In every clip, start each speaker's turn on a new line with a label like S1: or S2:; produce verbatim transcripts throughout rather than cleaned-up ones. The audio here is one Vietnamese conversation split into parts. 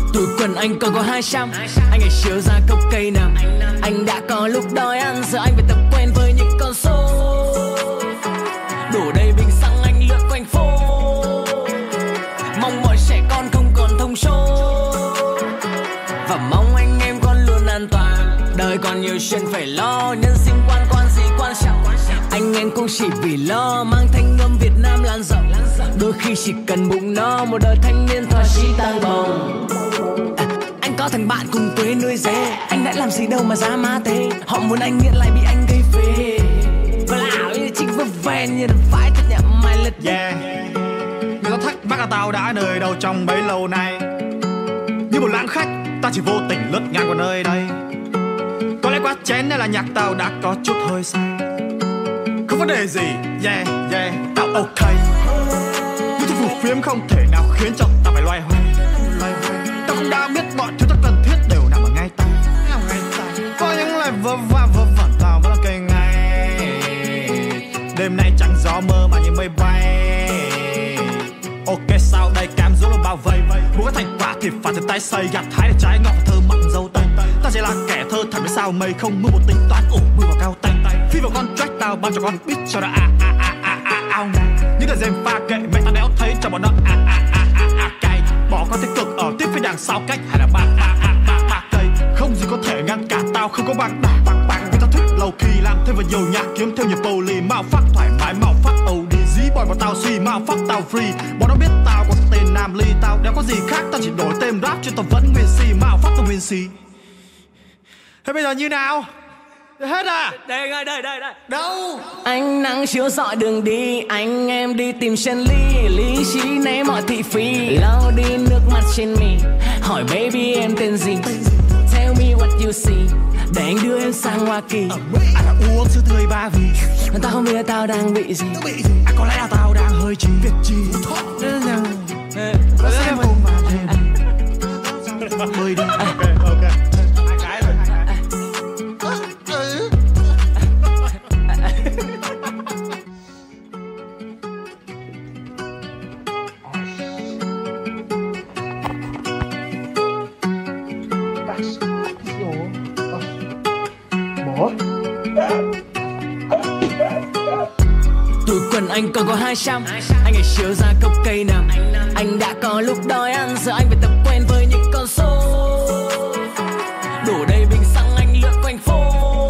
S1: Túi quần anh còn có hai trăm, anh hãy chiếu ra cốc cây nằm. Anh đã có lúc đói ăn, giờ anh phải tập quen với những con số. Đổ đầy bình xăng anh lượn quanh phố, mong mọi trẻ con không còn thông số. Và mong anh em con luôn an toàn, đời còn nhiều chuyện phải lo. Nhân sinh quan quan gì quan trọng, anh em cũng chỉ vì lo mang thanh âm Việt Nam lan rộng. Đôi khi chỉ cần bụng no, một đời thanh niên thỏa chí tăng bồng. À, anh có thằng bạn cùng quê nuôi dê, anh đã làm gì đâu mà dám má thế. Họ muốn anh nghiện lại bị anh gây phê. Và lão như chính vơ ven như phải thật nhậm mày lật.
S2: Yeah, người ta thắc mắc là tao đã nơi đâu trong bấy lâu nay. Như một lãng khách, ta chỉ vô tình lướt ngang qua nơi đây. Có lẽ quá chén nên là nhạc tao đã có chút hơi say. Không vấn đề gì, yeah, yeah, tao ok. Những thứ phù phiếm không thể nào khiến cho tao phải loay hoay. Tao cũng đã biết mọi thứ ta cần thiết đều nằm ở ngay tay. Có những lời vơ va vơ vẩn tao vẫn là cây ngay. Đêm nay chẳng gió mơ mà như mây bay. Ok sao đây cam dỗ luôn bao vây. Muốn có thành quả thì phải từ tay xây. Gặt hái để trái ngọt thơ mặn dâu tây. Ta chỉ là kẻ thơ thật với sao mây không mưa một tính toán ủ mưa vào cao tay. Phi vào con track tao ban cho con beat cho nó a a a a a ao này. Những lời dèm pha kệ mẹ ta đéo thấy cho bọn nó a a a a a cay. Bỏ con tích cực ở tiếp phía đằng sau cách hay là ba ba ba ba ba cây. Không gì có thể ngăn cản tao không có bằng đà bằng bằng. Vì tao thích lâu kỳ làm thêm vào nhiều nhạc kiếm thêm nhiều poly mạo phát thoải mái mạo phát âu đi dí boy bọn tao suy mạo phát tao free. Bọn nó biết tao có tên Nam Ly tao đéo có gì khác tao chỉ đổi tên rap chứ tao vẫn nguyên si mạo phát tao nguyên si. Thế bây giờ như nào? Hết à?
S1: Đây, đây, đây, đây.
S2: Đâu?
S1: Ánh nắng chiếu rọi đường đi, anh em đi tìm chân lý. Lý trí né mọi thị phi, lau đi nước mắt trên mi. Hỏi baby em tên gì? Tell me what you see. Để anh đưa em sang Hoa Kỳ.
S2: Anh đã uống sữa tươi ba vì
S1: tao không biết tao đang bị gì.
S2: À, có lẽ là tao đang hơi trí. Việc gì? Nó xem ôm mà thêm. Bơi đi. Ok, ok.
S1: Túi quần anh còn có hai trăm, anh hãy chiếu ra cốc cây nằm. Anh đã có lúc đói ăn, giờ anh phải tập quen với những con số. Đổ đầy bình xăng anh lượn quanh phố,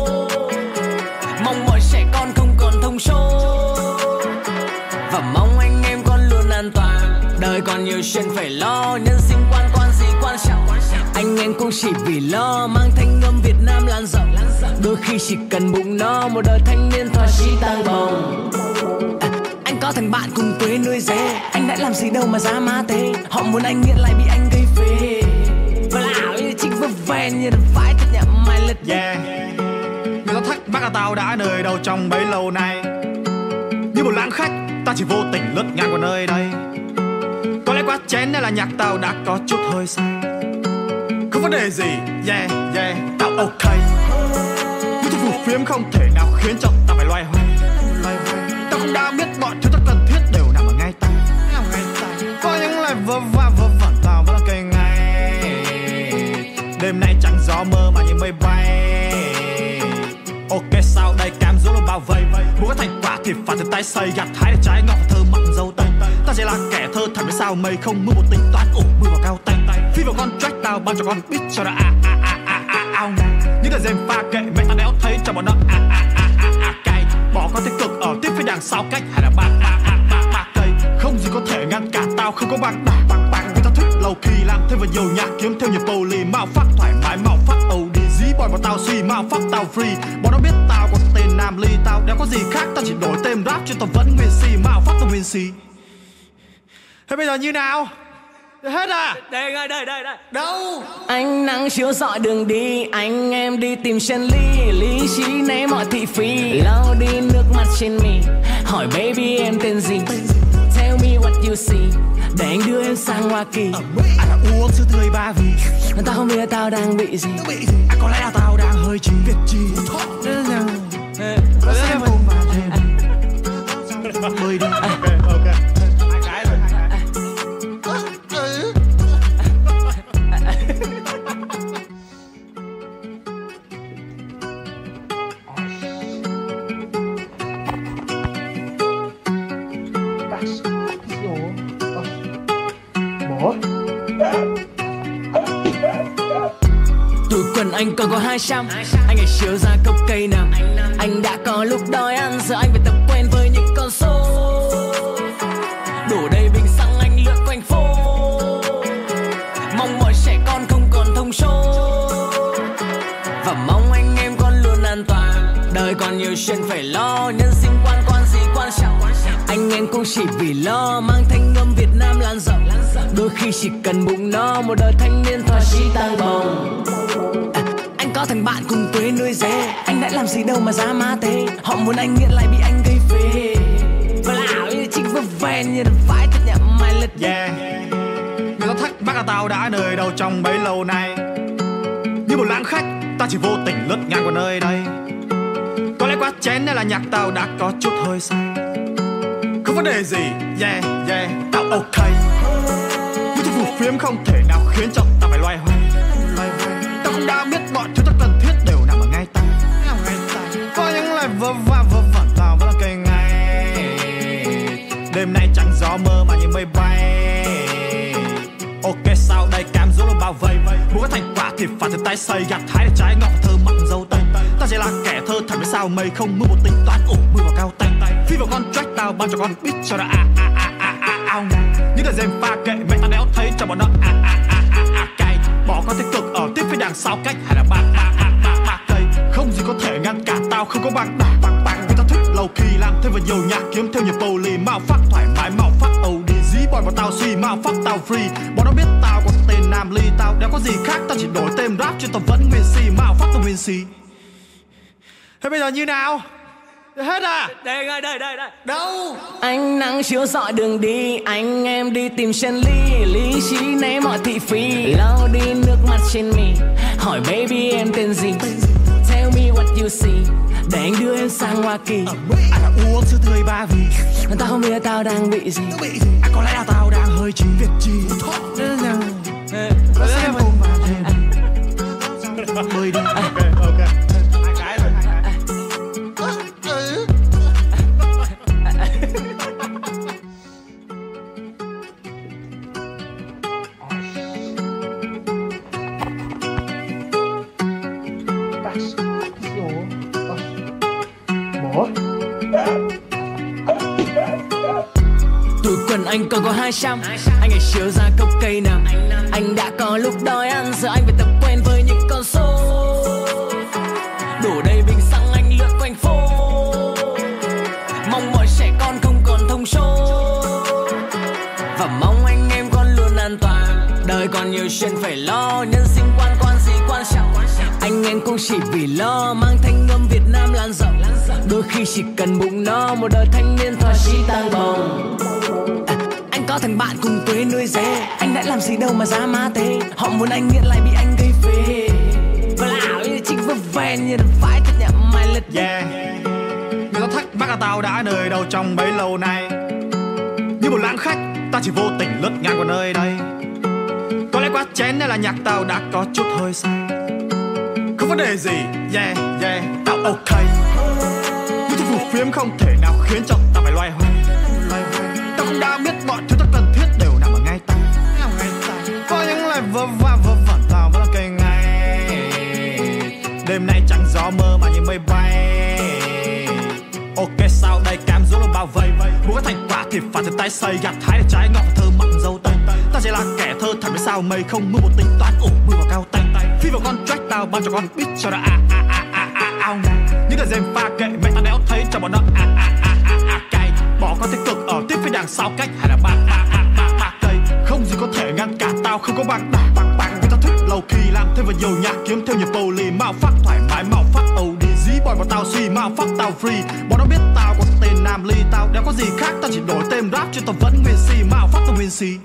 S1: mong mọi trẻ con không còn thông số. Và mong anh em con luôn an toàn, đời còn nhiều chuyện phải lo. Nhân sinh quan quan gì quan trọng, anh em cũng chỉ vì lo mang thanh âm Việt Nam lan rộng. Đôi khi chỉ cần bụng no, một đời thanh niên thỏa chí tăng bồng. À, anh có thằng bạn cùng quê nuôi dê, anh đã làm gì đâu mà dám má thế. Họ muốn anh nghiện lại bị anh gây phê. Và lão như chính vơ ven như phải thật nhậm mày lật.
S2: Yeah, người ta thắc mắc là tao đã nơi đâu trong bấy lâu nay. Như một lãng khách, ta chỉ vô tình lướt ngang qua nơi đây. Có lẽ quá chén nên là nhạc tao đã có chút hơi say. Không vấn đề gì, yeah, yeah, tao ok. Những thứ phù phiếm không thể nào khiến cho tao phải loay hoay. Tao cũng đã biết mọi thứ ta cần thiết đều nằm ở ngay tay. Có những lời vơ va vơ vẩn tao vẫn là cây ngay. Đêm nay chẳng gió mơ mà như mây bay. Ok sao đây cam dỗ luôn bao vây. Muốn có thành quả thì phải từ tay xây. Gặt hái để trái ngọt thơ mặn dâu tây. Ta chỉ là kẻ thơ thật với sao mây không mưa một tính toán ủ mưa vào cao tay. Phi vào con track tao ban cho con beat cho nó a a a a a ao này. Những lời dèm pha kệ mẹ ta đéo thấy cho bọn nó a a a a a cay. Bỏ con tích cực ở tiếp phía đằng sau cách hay là ba ba ba ba ba cây. Không gì có thể ngăn cản tao không có bằng đà bằng bằng. Vì tao thích lâu kỳ làm thêm vào nhiều nhạc kiếm thêm nhiều poly mạo phát thoải mái mạo phát âu đi dí boy bọn tao suy mạo phát tao free. Bọn nó biết tao có tên Nam Ly tao đéo có gì khác tao chỉ đổi tên rap chứ tao vẫn nguyên si mạo phát tao nguyên si. Thế bây giờ như nào? Hết à?
S1: Đây, đây, đây, đây.
S2: Đâu?
S1: Ánh nắng chiếu rọi đường đi, anh em đi tìm chân lý. Lý trí né mọi thị phi, lau đi nước mắt trên mi. Hỏi baby em tên gì? Tell me what you see. Để anh đưa em sang Hoa Kỳ.
S2: Anh đã uống sữa tươi ba vì
S1: tao không biết tao đang bị gì.
S2: À, có lẽ là tao đang hơi trí. Việc gì? Nó xem ôm mà thêm. Bơi đi. Ok, ok. Hai cái rồi.
S1: quần anh còn có hai trăm. Anh ngày chiều ra cốc cây nằm. Anh đã có lúc đói ăn, giờ anh phải tập quen với những con số. Đổ đầy bình xăng anh lượn quanh phố, mong mọi trẻ con không còn thông số. Và mong anh em con luôn an toàn. Đời còn nhiều chuyện phải lo, nhân sinh quan quan gì quan trọng. Anh em cũng chỉ vì lo mang thanh âm Việt Nam lan rộng. Đôi khi chỉ cần bụng no, một đời thanh niên thỏa chí tăng bồng. À, anh có thằng bạn cùng quê nuôi dê, anh đã làm gì đâu mà giá má thế. Họ muốn anh nghiện lại bị anh gây phê. Và lão như chính vừa ven như đập phải thật nhẹ mày lật.
S2: Yeah, người ta thắc mắc là tao đã nơi đâu trong bấy lâu nay. Như một lãng khách, ta chỉ vô tình lướt ngang qua nơi đây. Có lẽ quá chén nên là nhạc tao đã có chút hơi say. Không vấn đề gì, yeah, yeah, tao ok. Nhưng chút phù phiếm không thể nào khiến cho tao phải loay hoay. Tao cũng đã biết mọi thứ tất cần thiết đều nằm ở ngay tay. Có những lời vơ va vơ vẩn tao vẫn là cây ngay. Đêm nay chẳng gió mơ mà như mây bay. Ok sao đây cam dỗ luôn bao vây. Muốn có thành quả thì phải từ tay xây. Gặt hái để trái ngọt thơ mặn dâu tây. Ta chỉ là kẻ thơ thật với sao mây không mưa một tính toán. Ủ mưa vào cao tay. Phi vào con track tao ban cho con beat cho nó a a a a a ao. Những đợt dèm pha kệ mẹ tao đéo thấy cho bọn nó a a a a a cay. Bỏ con tích cực ở tiếp với đằng sau cách hay là ba ba ba ba ba cây. Không gì có thể ngăn cản tao không có bằng đảng bằng bằng. Vì tao thích lâu kỳ làm thêm vào nhiều nhạc kiếm thêm nhiều poly. Mạo phát thoải mái mạo phát âu đi dí boy vào tao suy mạo phát tao free. Bọn nó biết tao có tên Nam Ly tao đéo có gì khác tao chỉ đổi tên rap chứ tao vẫn nguyên si mạo phát tao nguyên si. Thế bây giờ như nào? Hết à?
S1: Đây, đây, đây, đây.
S2: Đâu?
S1: Ánh nắng chiếu rọi đường đi, anh em đi tìm chân lý. Lý trí né mọi thị phi, lau đi nước mắt trên mi. Hỏi baby em tên gì? Tell me what you see. Để anh đưa em sang Hoa Kỳ.
S2: Anh đã uống sữa tươi ba vì
S1: tao không biết tao đang bị gì.
S2: À, có lẽ là tao đang hơi trí. Việc gì? Có xem ôm mà thêm. Mời đi. Ok, ok. Hai cái rồi.
S1: Túi quần anh còn có hai trăm. Anh ngày chiều ra cốc cây nằm. Anh đã có lúc đói ăn, giờ anh phải tập quen với những con số. Đổ đầy bình xăng anh lượn quanh phố, mong mọi trẻ con không còn thông số. Và mong anh em con luôn an toàn. Đời còn nhiều chuyện phải lo, nhân sinh quan quan gì quan trọng. Anh em cũng chỉ vì lo mang thanh âm Việt Nam lan rộng. Đôi khi chỉ cần bụng no, một đời thanh niên thỏa chí tăng bồng. À, anh có thằng bạn cùng quê nuôi dê, anh đã làm gì đâu mà giá má thế. Họ muốn anh nghiện lại bị anh gây phê. Và lão như chính vừa ven như đập phải thật nhẹ mày lật.
S2: Yeah, người ta thắc mắc là tao đã nơi đâu trong bấy lâu nay. Như một lãng khách, ta chỉ vô tình lướt ngang qua nơi đây. Có lẽ quá chén nên là nhạc tao đã có chút hơi say. Không vấn đề gì, yeah, yeah, tao ok. Nhưng chút phù phiếm không thể nào khiến cho tao phải loay hoay. Tao cũng đã biết mọi thứ tất cần thiết đều nằm ở ngay tay. Có những lời vơ va vơ vẩn tao vẫn là cây ngay. Đêm nay chẳng gió mơ mà như mây bay. Ok sao đây cam dỗ luôn bao vây. Muốn có thành quả thì phải từ tay xây. Gặt hái để trái ngọt thơ mặn dâu tây. Ta chỉ là kẻ thơ thật với sao mây không mưa một tính toán. Ủ mưa vào cao tay. Phi vào con track tao ban cho con beat cho nó a a a a a ao. Những đợt dèm pha kệ mẹ tao đéo thấy cho bọn nó a a a a a cay. Bỏ con tích cực ở tiếp với đằng sau cách hay là ba ba ba ba ba cây. Không gì có thể ngăn cản tao không có bằng đảng bằng bằng. Vì tao thích lâu kỳ làm thêm vào nhiều nhạc kiếm thêm nhiều poly. Mạo phát thoải mái mạo phát âu đi dí boy vào tao suy mạo phát tao free. Bọn nó biết tao có tên Nam Ly tao đéo có gì khác tao chỉ đổi tên rap chứ tao vẫn nguyên si mạo phát tao nguyên si.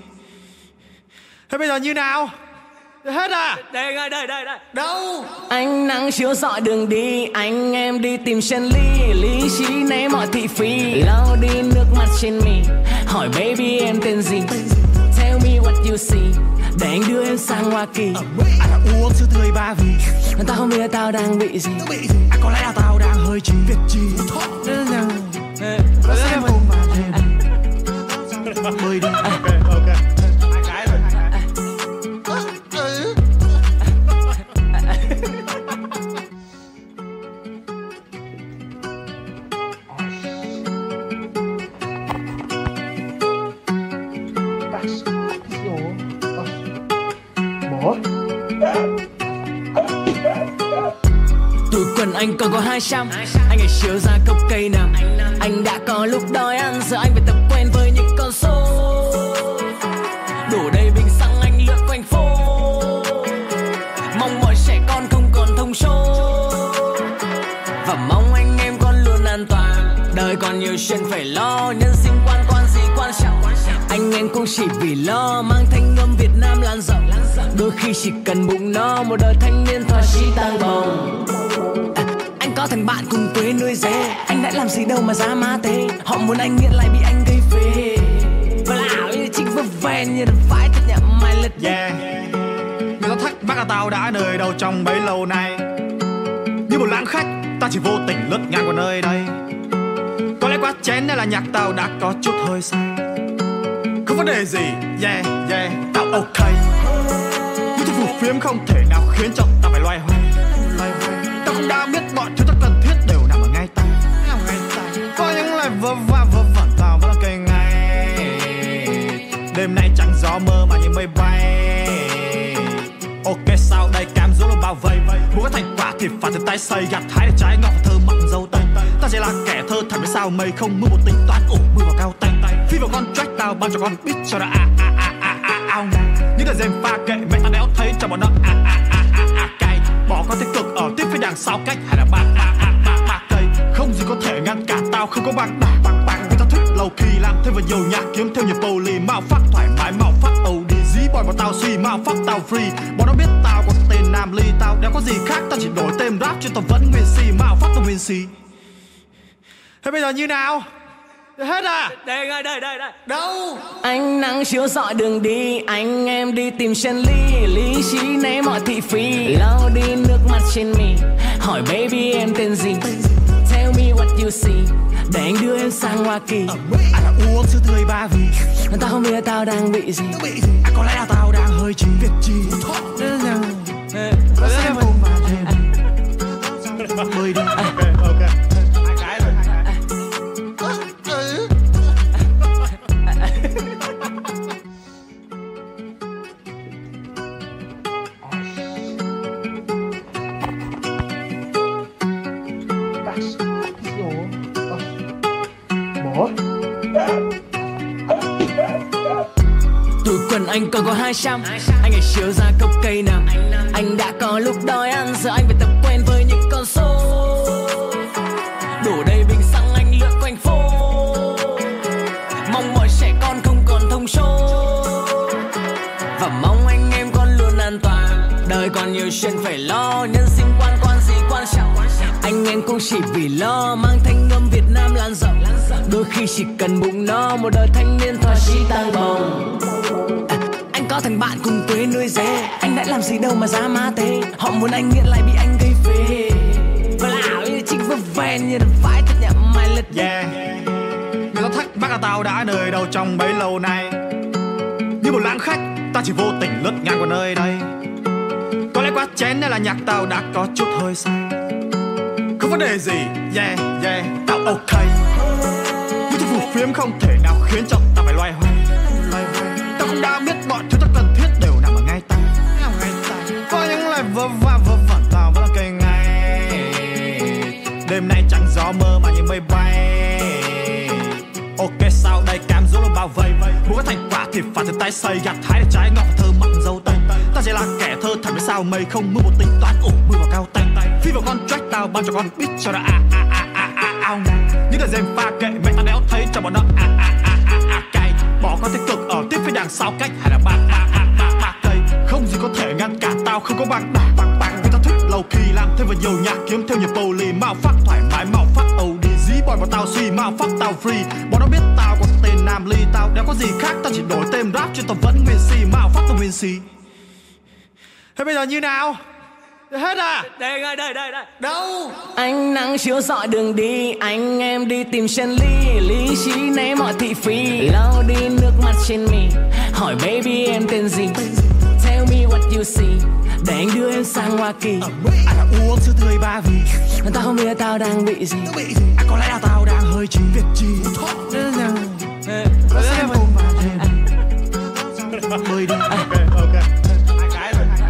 S2: Thế bây giờ như nào? Hết à?
S1: Đây, đây, đây, đây.
S2: Đâu?
S1: Ánh nắng chiếu rọi đường đi, anh em đi tìm chân lý. Lý trí né mọi thị phi, lau đi nước mắt trên mi. Hỏi baby em tên gì? Tell me what you see. Để anh đưa em sang Hoa Kỳ.
S2: Anh đã uống sữa tươi ba vì
S1: tao không biết tao đang bị gì.
S2: À, có lẽ là tao đang hơi trí. Việc gì? Có xem ôm mà thêm. Mời đi. Ok, ok. Hai cái rồi.
S1: Túi quần anh còn có hai trăm. Anh hãy chiếu ra cốc cây nào. Anh đã có lúc đói ăn, giờ anh phải tập quen với những con số. Đổ đầy bình xăng anh lượn quanh phố. Mong mọi trẻ con không còn thông số. Và mong anh em con luôn an toàn. Đời còn nhiều chuyện phải lo. Nhân sinh quan quan gì quan trọng. Anh em cũng chỉ vì lo mang thanh âm Việt Nam lan rộng. Đôi khi chỉ cần bụng no, một đời thanh niên thỏa chí tăng bồng. À, anh có thằng bạn cùng quê nuôi dê. Anh đã làm gì đâu mà giá má thế. Họ muốn anh nghiện lại bị anh gây phê. Và lão như chính vấp ven như đừng phải thật nhậm mày lật.
S2: Yeah. Người ta thắc mắc là tao đã nơi đâu trong bấy lâu nay. Như một lãng khách ta chỉ vô tình lướt ngang qua nơi đây. Có lẽ quá chén nên là nhạc tao đã có chút hơi say. Không vấn đề gì, yeah, yeah, tao ok. Những thứ phù phiếm không thể nào khiến cho tao phải loay hoay. Tao cũng đã biết mọi thứ ta cần thiết đều nằm ở ngay tay. Có những lời vơ va vơ vẩn tao vẫn là cây ngay. Đêm nay chẳng gió mơ mà như mây bay. Ok sao đây cam dỗ là bao vây. Muốn có thành quả thì phải từ tay xây. Gặt hái để trái ngọt thơ mặn dâu tây. Ta chỉ là kẻ thơ thật với sao mây không mưa một tính toán ủ mưa vào cao tay. Phi vào con track tao bao cho con biết cho nó à à à à à ao nè. Những lời dèm pha kệ mẹ tao đéo thấy cho bọn nó à à à à à cay. Bỏ con tích cực ở tiếp phía đằng sau cách hay là ba ba ba ba ba cây. Không gì có thể ngăn cản tao không có bằng đà bằng bằng. Vì tao thích lâu kỳ làm thêm vào nhiều nhạc kiếm thêm nhiều poly. Mạo phát thoải mái mạo phát ầu đi dí boy vào tao suy mạo phát tao free. Bọn nó biết tao có tên Nam Ly tao đéo có gì khác tao chỉ đổi tên rap chứ tao vẫn nguyên si mạo phát tao nguyên si. Thế bây giờ như nào? Hết à?
S1: Đây, đây, đây, đây.
S2: Đâu?
S1: Ánh nắng chiếu rọi đường đi. Anh em đi tìm chân lý. Lý trí né mọi thị phi. Lau đi nước mắt trên mi. Hỏi baby em tên gì? Tell me what you see. Để anh đưa em sang Hoa Kỳ.
S2: À là uống sữa tươi ba vì.
S1: Tao không biết tao đang bị gì.
S2: À có lẽ là tao đang hơi chín việc chi. Có lẽ em ôm vào thêm. Bơi đi. Ok, ok. Hai cái rồi.
S1: Túi quần anh còn có hai trăm. Anh hãy chiếu ra cốc cây nào. Anh đã có lúc đói ăn, giờ anh phải tập quen với những con số. Đổ đầy bình xăng anh lượn quanh phố. Mong mọi trẻ con không còn thông số. Và mong anh em con luôn an toàn. Đời còn nhiều chuyện phải lo. Nhân sinh quan quan gì quan trọng. Anh em cũng chỉ vì lo mang thanh âm Việt Nam lan rộng. Đôi khi chỉ cần bụng no, một đời thanh niên thỏa chí tăng bồng. À, anh có thằng bạn cùng quê nuôi dê. Anh đã làm gì đâu mà giá má thế. Họ muốn anh nghiện lại bị anh gây phê. Và lão như chính vấp ven như đừng phải thật nhậm mày lật.
S2: Yeah. Người ta thắc mắc là tao đã nơi đâu trong bấy lâu nay. Như một lãng khách ta chỉ vô tình lướt ngang qua nơi đây. Có lẽ quá chén nên là nhạc tao đã có chút hơi say. Không vấn đề gì, yeah, yeah, tao ok. Những thứ phù phiếm không thể nào khiến cho tao phải loay hoay. Tao cũng đã biết mọi thứ ta cần thiết đều nằm ở ngay tay. Có những lời vơ va vơ vẩn tao vẫn là cây ngay. Đêm nay chẳng gió mơ mà như mây bay. Ok sao đây cam dỗ là bao vây. Muốn có thành quả thì phải từ tay xây. Gặt hái để trái ngọt thơ mặn dâu tây. Ta chỉ là kẻ thơ thật với sao mây không mưa một tính toán ủ mưa vào cao tay. Phi vào con track tao bao cho con biết cho nó à à à à à ao nè. Những lời dèm pha kệ mẹ tao đéo thấy cho bọn nó à à à à à cay. Bỏ con tích cực ở tiếp phía đằng sau cách hay là ba ba ba ba ba cây. Không gì có thể ngăn cản tao không có bằng đà bằng bằng. Vì tao thích lâu kỳ làm thêm vào nhiều nhạc kiếm thêm nhiều poly. Mạo phát thoải mái mạo phát ầu đi dí boy vào tao suy mạo phát tao free. Bọn nó biết tao có tên Nam Ly tao đéo có gì khác tao chỉ đổi tên rap chứ tao vẫn nguyên si mạo phát tao nguyên si. Thế bây giờ như nào? Hết à?
S1: Đây, đây, đây, đây.
S2: Đâu?
S1: Ánh nắng chiếu rọi đường đi. Anh em đi tìm chân lý. Lý trí né mọi thị phi. Lau đi nước mắt trên mi. Hỏi baby em tên gì? Tell me what you see. Để anh đưa em sang Hoa Kỳ.
S2: À là uống sữa tươi ba vì.
S1: Tao không biết tao đang bị gì.
S2: À có lẽ là tao đang hơi chín việc chi. Có lẽ em ôm vào thêm. Bơi đi. Ok, ok. Hai cái rồi.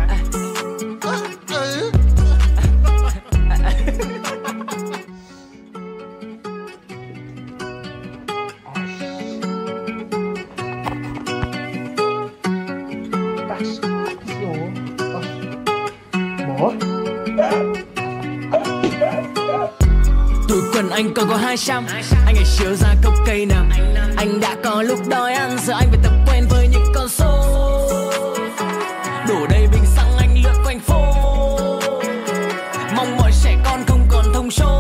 S1: Túi quần anh còn có hai trăm, anh hãy chiếu ra cốc cây nằm. Anh đã có lúc đói ăn, giờ anh phải tập quen với những con số. Đổ đầy bình xăng anh lượn quanh phố, mong mọi trẻ con không còn thông số.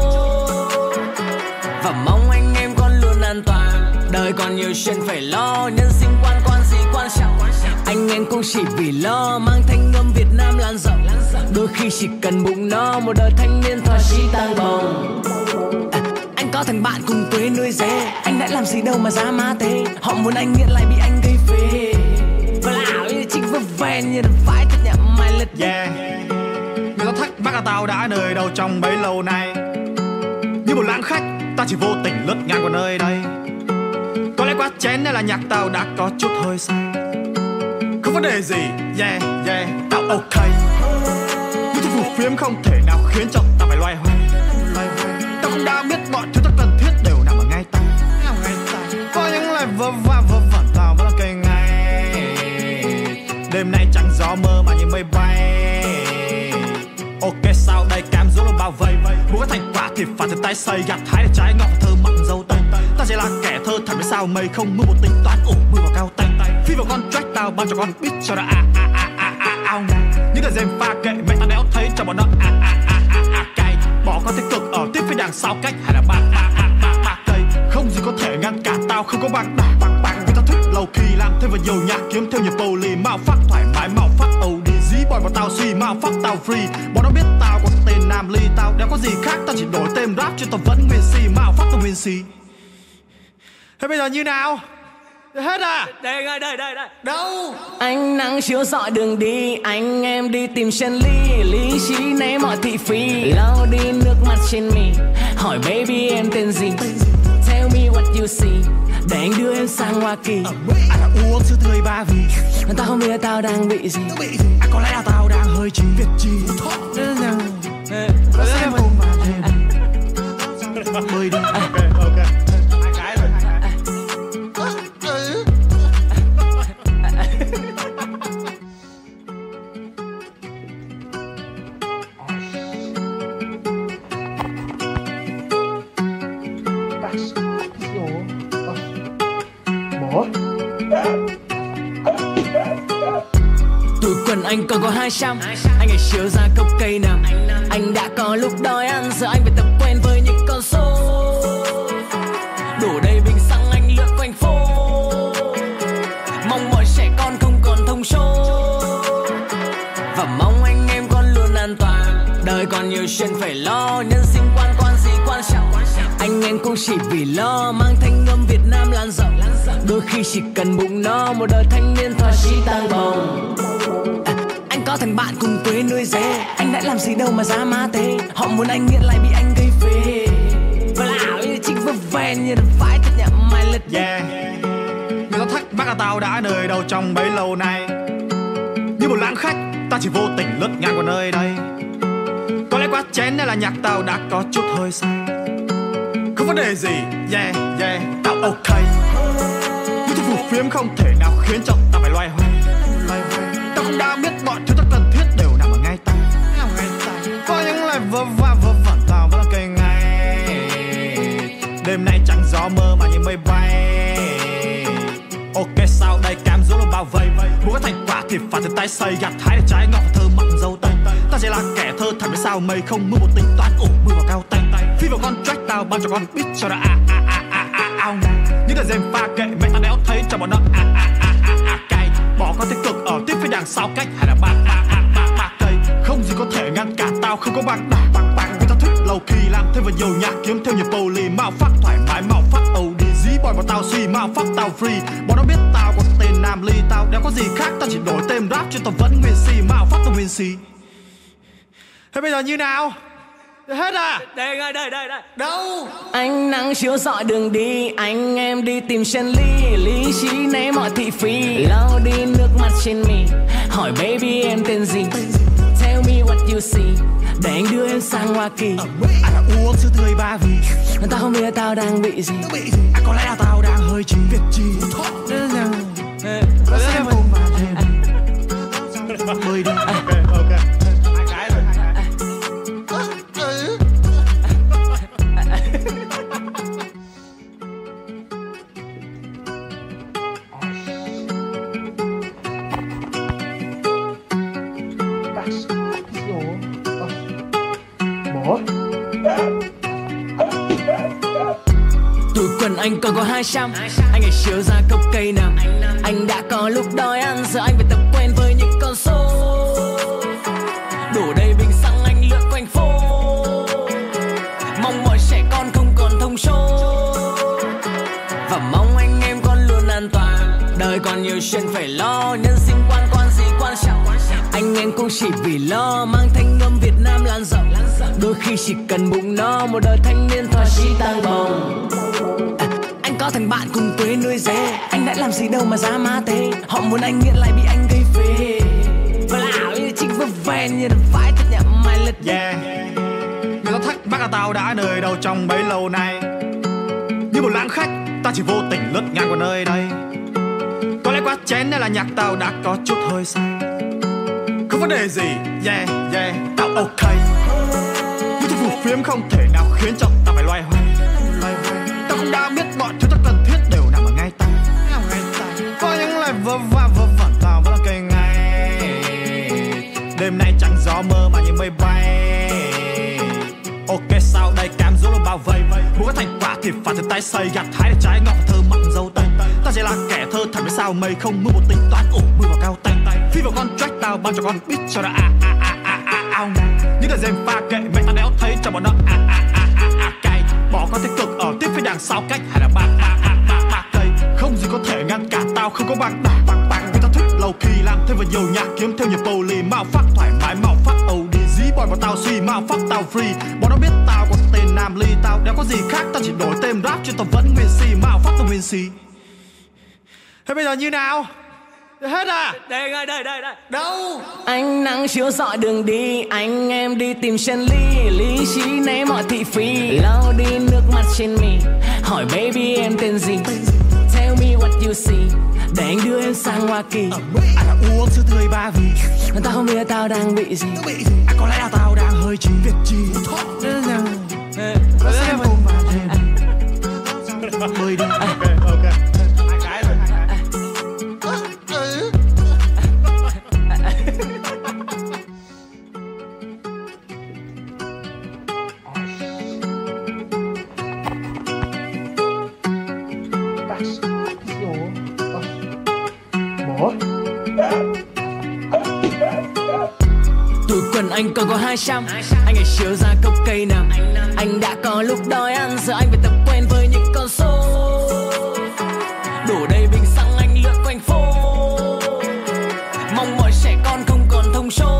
S1: Và mong anh em con luôn an toàn, đời còn nhiều chuyện phải lo. Nhân sinh quan quan gì quan trọng, anh em cũng chỉ vì lo mang thanh âm Việt Nam lan rộng. Đôi khi chỉ cần bụng no, một đời thanh niên thỏa chí tăng bồng. À, anh có thằng bạn cùng quê nuôi dê, anh đã làm gì đâu mà giá má thế. Họ muốn anh nghiện lại bị anh gây phê. Và lão như chính vừa ven như phải thật nhậm mày lật.
S2: Yeah, người ta thắc mắc là tao đã nơi đâu trong bấy lâu nay. Như một lãng khách, ta chỉ vô tình lướt ngang qua nơi đây. Có lẽ quá chén nên là nhạc tao đã có chút hơi say. Không vấn đề gì, yeah, yeah, tao ok. Những thứ phù phiếm không thể nào khiến cho tao phải loay hoay. Tao cũng đã biết mọi thứ ta cần thiết đều nằm ở ngay tay. Có những lời vơ va vơ vẩn tao vẫn là cây ngay. Đêm nay chẳng gió mơ mà như mây bay. Ok sao đây cam dỗ luôn bao vây. Muốn có thành quả thì phải từ tay xây. Gặt hái để trái ngọt thơ mặn dâu tây. Ta chỉ là kẻ thơ thật với sao mây không mưa một tính toán ủ mưa vào cao tay. Phi vào con track tao ban cho con beat cho nó a a a a a ao nè. Những cái dèm pha kệ mẹ tao đéo thấy cho bọn nó a a a a a cay. Bỏ con tích cực ở tiếp phía đằng sau cách hay là ba a a a a cây. Không gì có thể ngăn cản tao không có bằng đà bằng bằng. Vì tao thích lâu kỳ làm thêm vào nhiều nhạc kiếm thêm nhiều poly màu phát thoải mái màu phát âu đi dí boy vào tao suy màu phát tao free. Bọn nó biết tao có tên Nam Ly tao đéo có gì khác tao chỉ đổi tên rap chứ tao vẫn nguyên si màu phát tao nguyên si. Thế bây giờ như nào? Hết à?
S1: Đây, đây, đây, đây.
S2: Đâu?
S1: Ánh nắng chiếu rọi đường đi, anh em đi tìm chân lý. Lý trí né mọi thị phi, lau đi nước mắt trên mi. Hỏi baby em tên gì? Tell me what you see. Để anh đưa em sang Hoa Kỳ.
S2: Anh đã uống sữa tươi ba vì
S1: tao không biết tao đang bị gì.
S2: À, có lẽ là tao đang hơi trí Việt chi. Xem cùng mà thêm bơi đi. Ok, ok. Hai cái rồi.
S1: Túi quần anh còn có hai trăm, anh hãy chiếu ra cốc cây nằm. Anh đã có lúc đói ăn, giờ anh phải tập quen với những con số. Đổ đầy bình xăng anh lượn quanh phố, mong mọi trẻ con không còn thông số. Và mong anh em con luôn an toàn, đời còn nhiều chuyện phải lo. Nhân sinh quan quan gì quan trọng, anh em cũng chỉ vì lo mang thanh âm Việt Nam lan rộng. Đôi khi chỉ cần bụng no, một đời thanh niên thỏa chí tăng bồng. À, anh có thằng bạn cùng quê nuôi dê, anh đã làm gì đâu mà giá má thế. Họ muốn anh nghiện lại bị anh gây phê. Và lão như chính vừa ven như phải thật nhậm mày lật.
S2: Yeah, người ta thắc mắc là tao đã nơi đâu trong bấy lâu nay. Như một lãng khách, ta chỉ vô tình lướt ngang qua nơi đây. Có lẽ quá chén nên là nhạc tao đã có chút hơi say. Không vấn đề gì, yeah, yeah, tao ok. Những thứ phù phiếm không thể nào khiến cho tao phải loay hoay. Tao cũng đã biết mọi thứ ta cần thiết đều nằm ở ngay tay. Có những lời vơ va vơ vẩn tao vẫn là cây ngay. Đêm nay chẳng gió mơ mà như mây bay. Ok sao đây cam dỗ luôn bao vây. Muốn có thành quả thì phải từ tay xây. Gặt hái để trái ngọt thơ mặn dâu tây. Ta chỉ là kẻ thơ thật với sao mây không mưa một tính toán ủ mưa vào cao tay. Phi vào con track tao ban cho con beat cho nó a a a a a ao nè. Những cái dèm pha kệ mẹ tao đéo thấy cho bọn nó a a a a a cay. Bỏ con tích cực ở tiếp phía đằng sau cách hay là ba a a a a cây. Không gì có thể ngăn cản tao không có bằng đà bằng bằng. Vì tao thích lâu kỳ làm thêm vào nhiều nhạc kiếm thêm nhiều poly màu phát thoải mái màu phát âu đi dí boy vào tao suy màu phát tao free. Bọn nó biết tao có tên Nam Ly tao đéo có gì khác tao chỉ đổi tên rap chứ tao vẫn nguyên si màu phát tao nguyên si. Thế bây giờ như nào? Hết à?
S1: Đây, đây, đây, đây.
S2: Đâu?
S1: Ánh nắng chiếu rọi đường đi, anh em đi tìm chân lý. Lý trí né mọi thị phi, lau đi nước mắt trên mi. Hỏi baby em tên gì? Tell me what you see. Để anh đưa em sang Hoa Kỳ.
S2: Anh đã uống sữa tươi ba vì
S1: tao không biết tao đang bị gì.
S2: À, có lẽ là tao đang hơi trí Việt chi. Xem cùng mà thêm bơi đi. Ok, ok. Hai cái rồi. Bỏ.
S1: Túi quần anh còn có hai trăm. Anh hãy chiếu ra cốc cây nằm. Anh đã có lúc đói ăn, giờ anh phải tập quen với những con số. Đổ đầy bình xăng anh lượn quanh phố. Mong mọi trẻ con không còn thông số. Và mong anh em con luôn an toàn. Đời còn nhiều chuyện phải lo. Nhân sinh quan quan gì quan trọng. Anh em cũng chỉ vì lo mang thanh âm Việt Nam lan rộng. Đôi khi chỉ cần bụng no, một đời thanh niên thỏa chí tăng bồng. À, anh có thằng bạn cùng quê nuôi dê. Anh đã làm gì đâu mà giá má thế. Họ muốn anh nghiện lại bị anh gây phê. Và lão như chính vơ ven như đập phải tất nhà mày lật.
S2: Yeah. Người ta thắc mắc là tao đã nơi đâu trong bấy lâu nay. Như một lãng khách, ta chỉ vô tình lướt ngang qua nơi đây. Có lẽ quá chén nên là nhạc tao đã có chút hơi say. Không vấn đề gì, yeah, yeah, tao ok. Nhưng tôi phù phiếm không thể nào khiến cho tao phải loay hoay. Tao cũng đã biết mọi thứ tất cần thiết đều nằm ở ngay tay. Có những lời vơ va vơ vẩn tao vẫn là cây ngay. Đêm nay chẳng gió mơ mà như mây bay. Ok sau đây cam dỗ luôn bao vây. Muốn có thành quả thì phải từ tay xây. Gặt hái để trái ngọt thơ mặn dâu tây. Ta chỉ là kẻ thơ thật với sao mây không mưa một tính toán ủ mưa vào cao tay. Phi vào con track tao bao cho con beat cho nó a a a a a ao nè. Những đợt dèm pha kệ mẹ tao đéo thấy cho bọn nó a a a a a cay. Bỏ con tích cực ở tiếp phía đằng sau cách hay là ba ba ba ba ba cây. Không gì có thể ngăn cản tao không có bằng đảng bằng bằng. Người ta thích lâu kỳ làm thêm vào nhiều nhạc kiếm thêm nhiều poly mạo phát thoải mái mạo phát âu đi dí boy vào tao suy mạo phát tao free. Bọn nó biết tao có tên Nam Ly tao đéo có gì khác tao chỉ đổi tên rap chứ tao vẫn nguyên si mạo phát tao nguyên si. Thế bây giờ như nào? Hết à?
S1: Đây, đây, đây, đây, đây.
S2: Đâu?
S1: Ánh nắng chiếu rọi đường đi. Anh em đi tìm chân lý. Lý trí né mọi thị phi. Lau đi nước mắt trên mi. Hỏi baby em tên gì? Tell me what you see. Để anh đưa em sang Hoa Kỳ.
S2: Anh là uống sữa tươi ba vì.
S1: Tao không biết tao đang bị gì.
S2: À, có lẽ là tao đang hơi trí. Việc gì? Có xem không mà thêm. Hơi đi. Ok, ok.
S1: Túi quần anh còn có hai trăm. Anh hãy chiếu ra cốc cây nằm. Anh đã có lúc đói ăn, giờ anh phải tập quen với những con số. Đổ đầy bình xăng anh lượn quanh phố. Mong mọi trẻ con không còn thông số.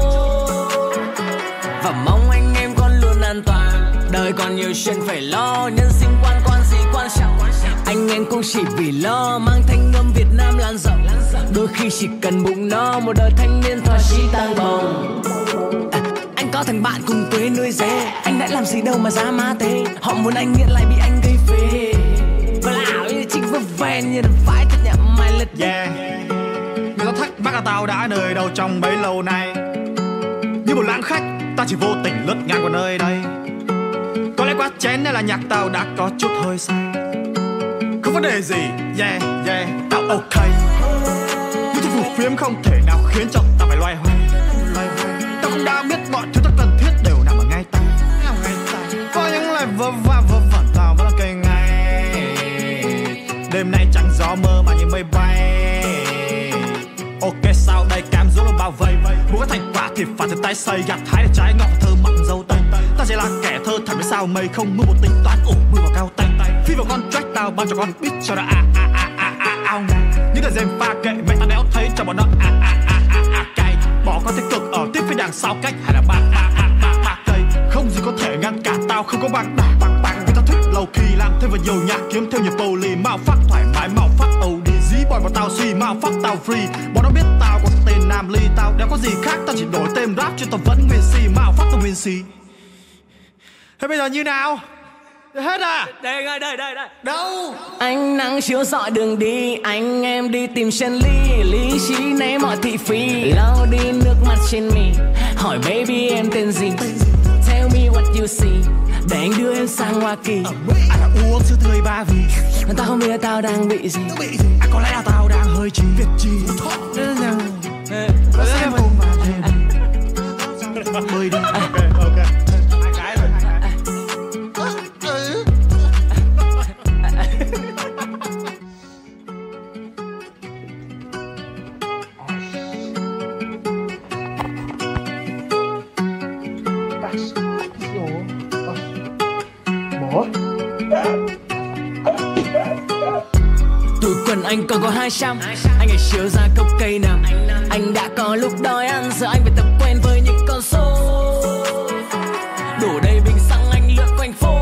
S1: Và mong anh em con luôn an toàn. Đời còn nhiều chuyện phải lo. Nhân sinh quan quan gì quan trọng. Anh em cũng chỉ vì lo mang thanh âm Việt Nam lan rộng. Đôi khi chỉ cần bụng no, một đời thanh niên thỏa chí tăng bồng. À, anh có thằng bạn cùng quê nuôi dê. Anh đã làm gì đâu mà giá má thế. Họ muốn anh nghiện lại bị anh gây phê. Và lão như chính vơ ven như đập phải tất nhà mày lật.
S2: Yeah. Người ta thắc mắc là tao đã nơi đâu trong bấy lâu nay. Như một lãng khách, ta chỉ vô tình lướt ngang qua nơi đây. Có lẽ quá chén nên là nhạc tao đã có chút hơi say. Không vấn đề gì, yeah, yeah, tao ok. Nhưng tôi phù phiếm không thể nào khiến cho tao phải loay hoay. Tao cũng đã biết mọi thứ tất cần thiết đều nằm ở ngay tay. Có những lời vơ va vơ vẩn tao vẫn là cây ngay. Đêm nay chẳng gió mơ mà như mây bay. Ok sau đây cam dỗ luôn bao vây. Muốn có thành quả thì phải từ tay xây. Gặt hái để trái ngọt thơ mặn dâu tây. Ta chỉ là kẻ thơ thật với sao mây không mưa một tính toán ủ mưa vào cao tay. Phi vào con track tao bao cho con beat cho nó a a a a a ao nè. Những đợt dèm pha kệ mẹ tao đéo thấy cho bọn nó a a a a a cay. Bỏ con tích cực ở tiếp phía đằng sau cách hay là ba ba ba ba ba cây. Không gì có thể ngăn cản tao không có bằng đảng bằng bằng. Người ta thích lâu kỳ làm thêm vào nhiều nhạc kiếm thêm nhiều poly mạo phát thoải mái mạo phát âu đi dí boy vào tao suy mạo phát tao free. Bọn nó biết tao có tên Nam Ly tao đéo có gì khác tao chỉ đổi tên rap chứ tao vẫn nguyên si mạo phát tao nguyên si. Thế bây giờ như nào? Hết à?
S1: Đây, đây, đây, đây, đây.
S2: Đâu?
S1: Ánh nắng chiếu rọi đường đi. Anh em đi tìm chân lý. Lý trí né mọi thị phi. Lau đi nước mắt trên mi. Hỏi baby em tên gì? Tell me what you see. Để anh đưa em sang Hoa Kỳ.
S2: Anh là uống sữa tươi ba vì.
S1: Tao không biết tao đang bị gì.
S2: À, có lẽ là tao đang hơi trí. Việc gì? Có xem không mà thêm.
S1: Túi quần anh còn có hai trăm. Anh hãy chiếu ra cốc cây nào. Anh đã có lúc đói ăn, giờ anh phải tập quen với những con số. Đổ đầy bình xăng anh lượn quanh phố.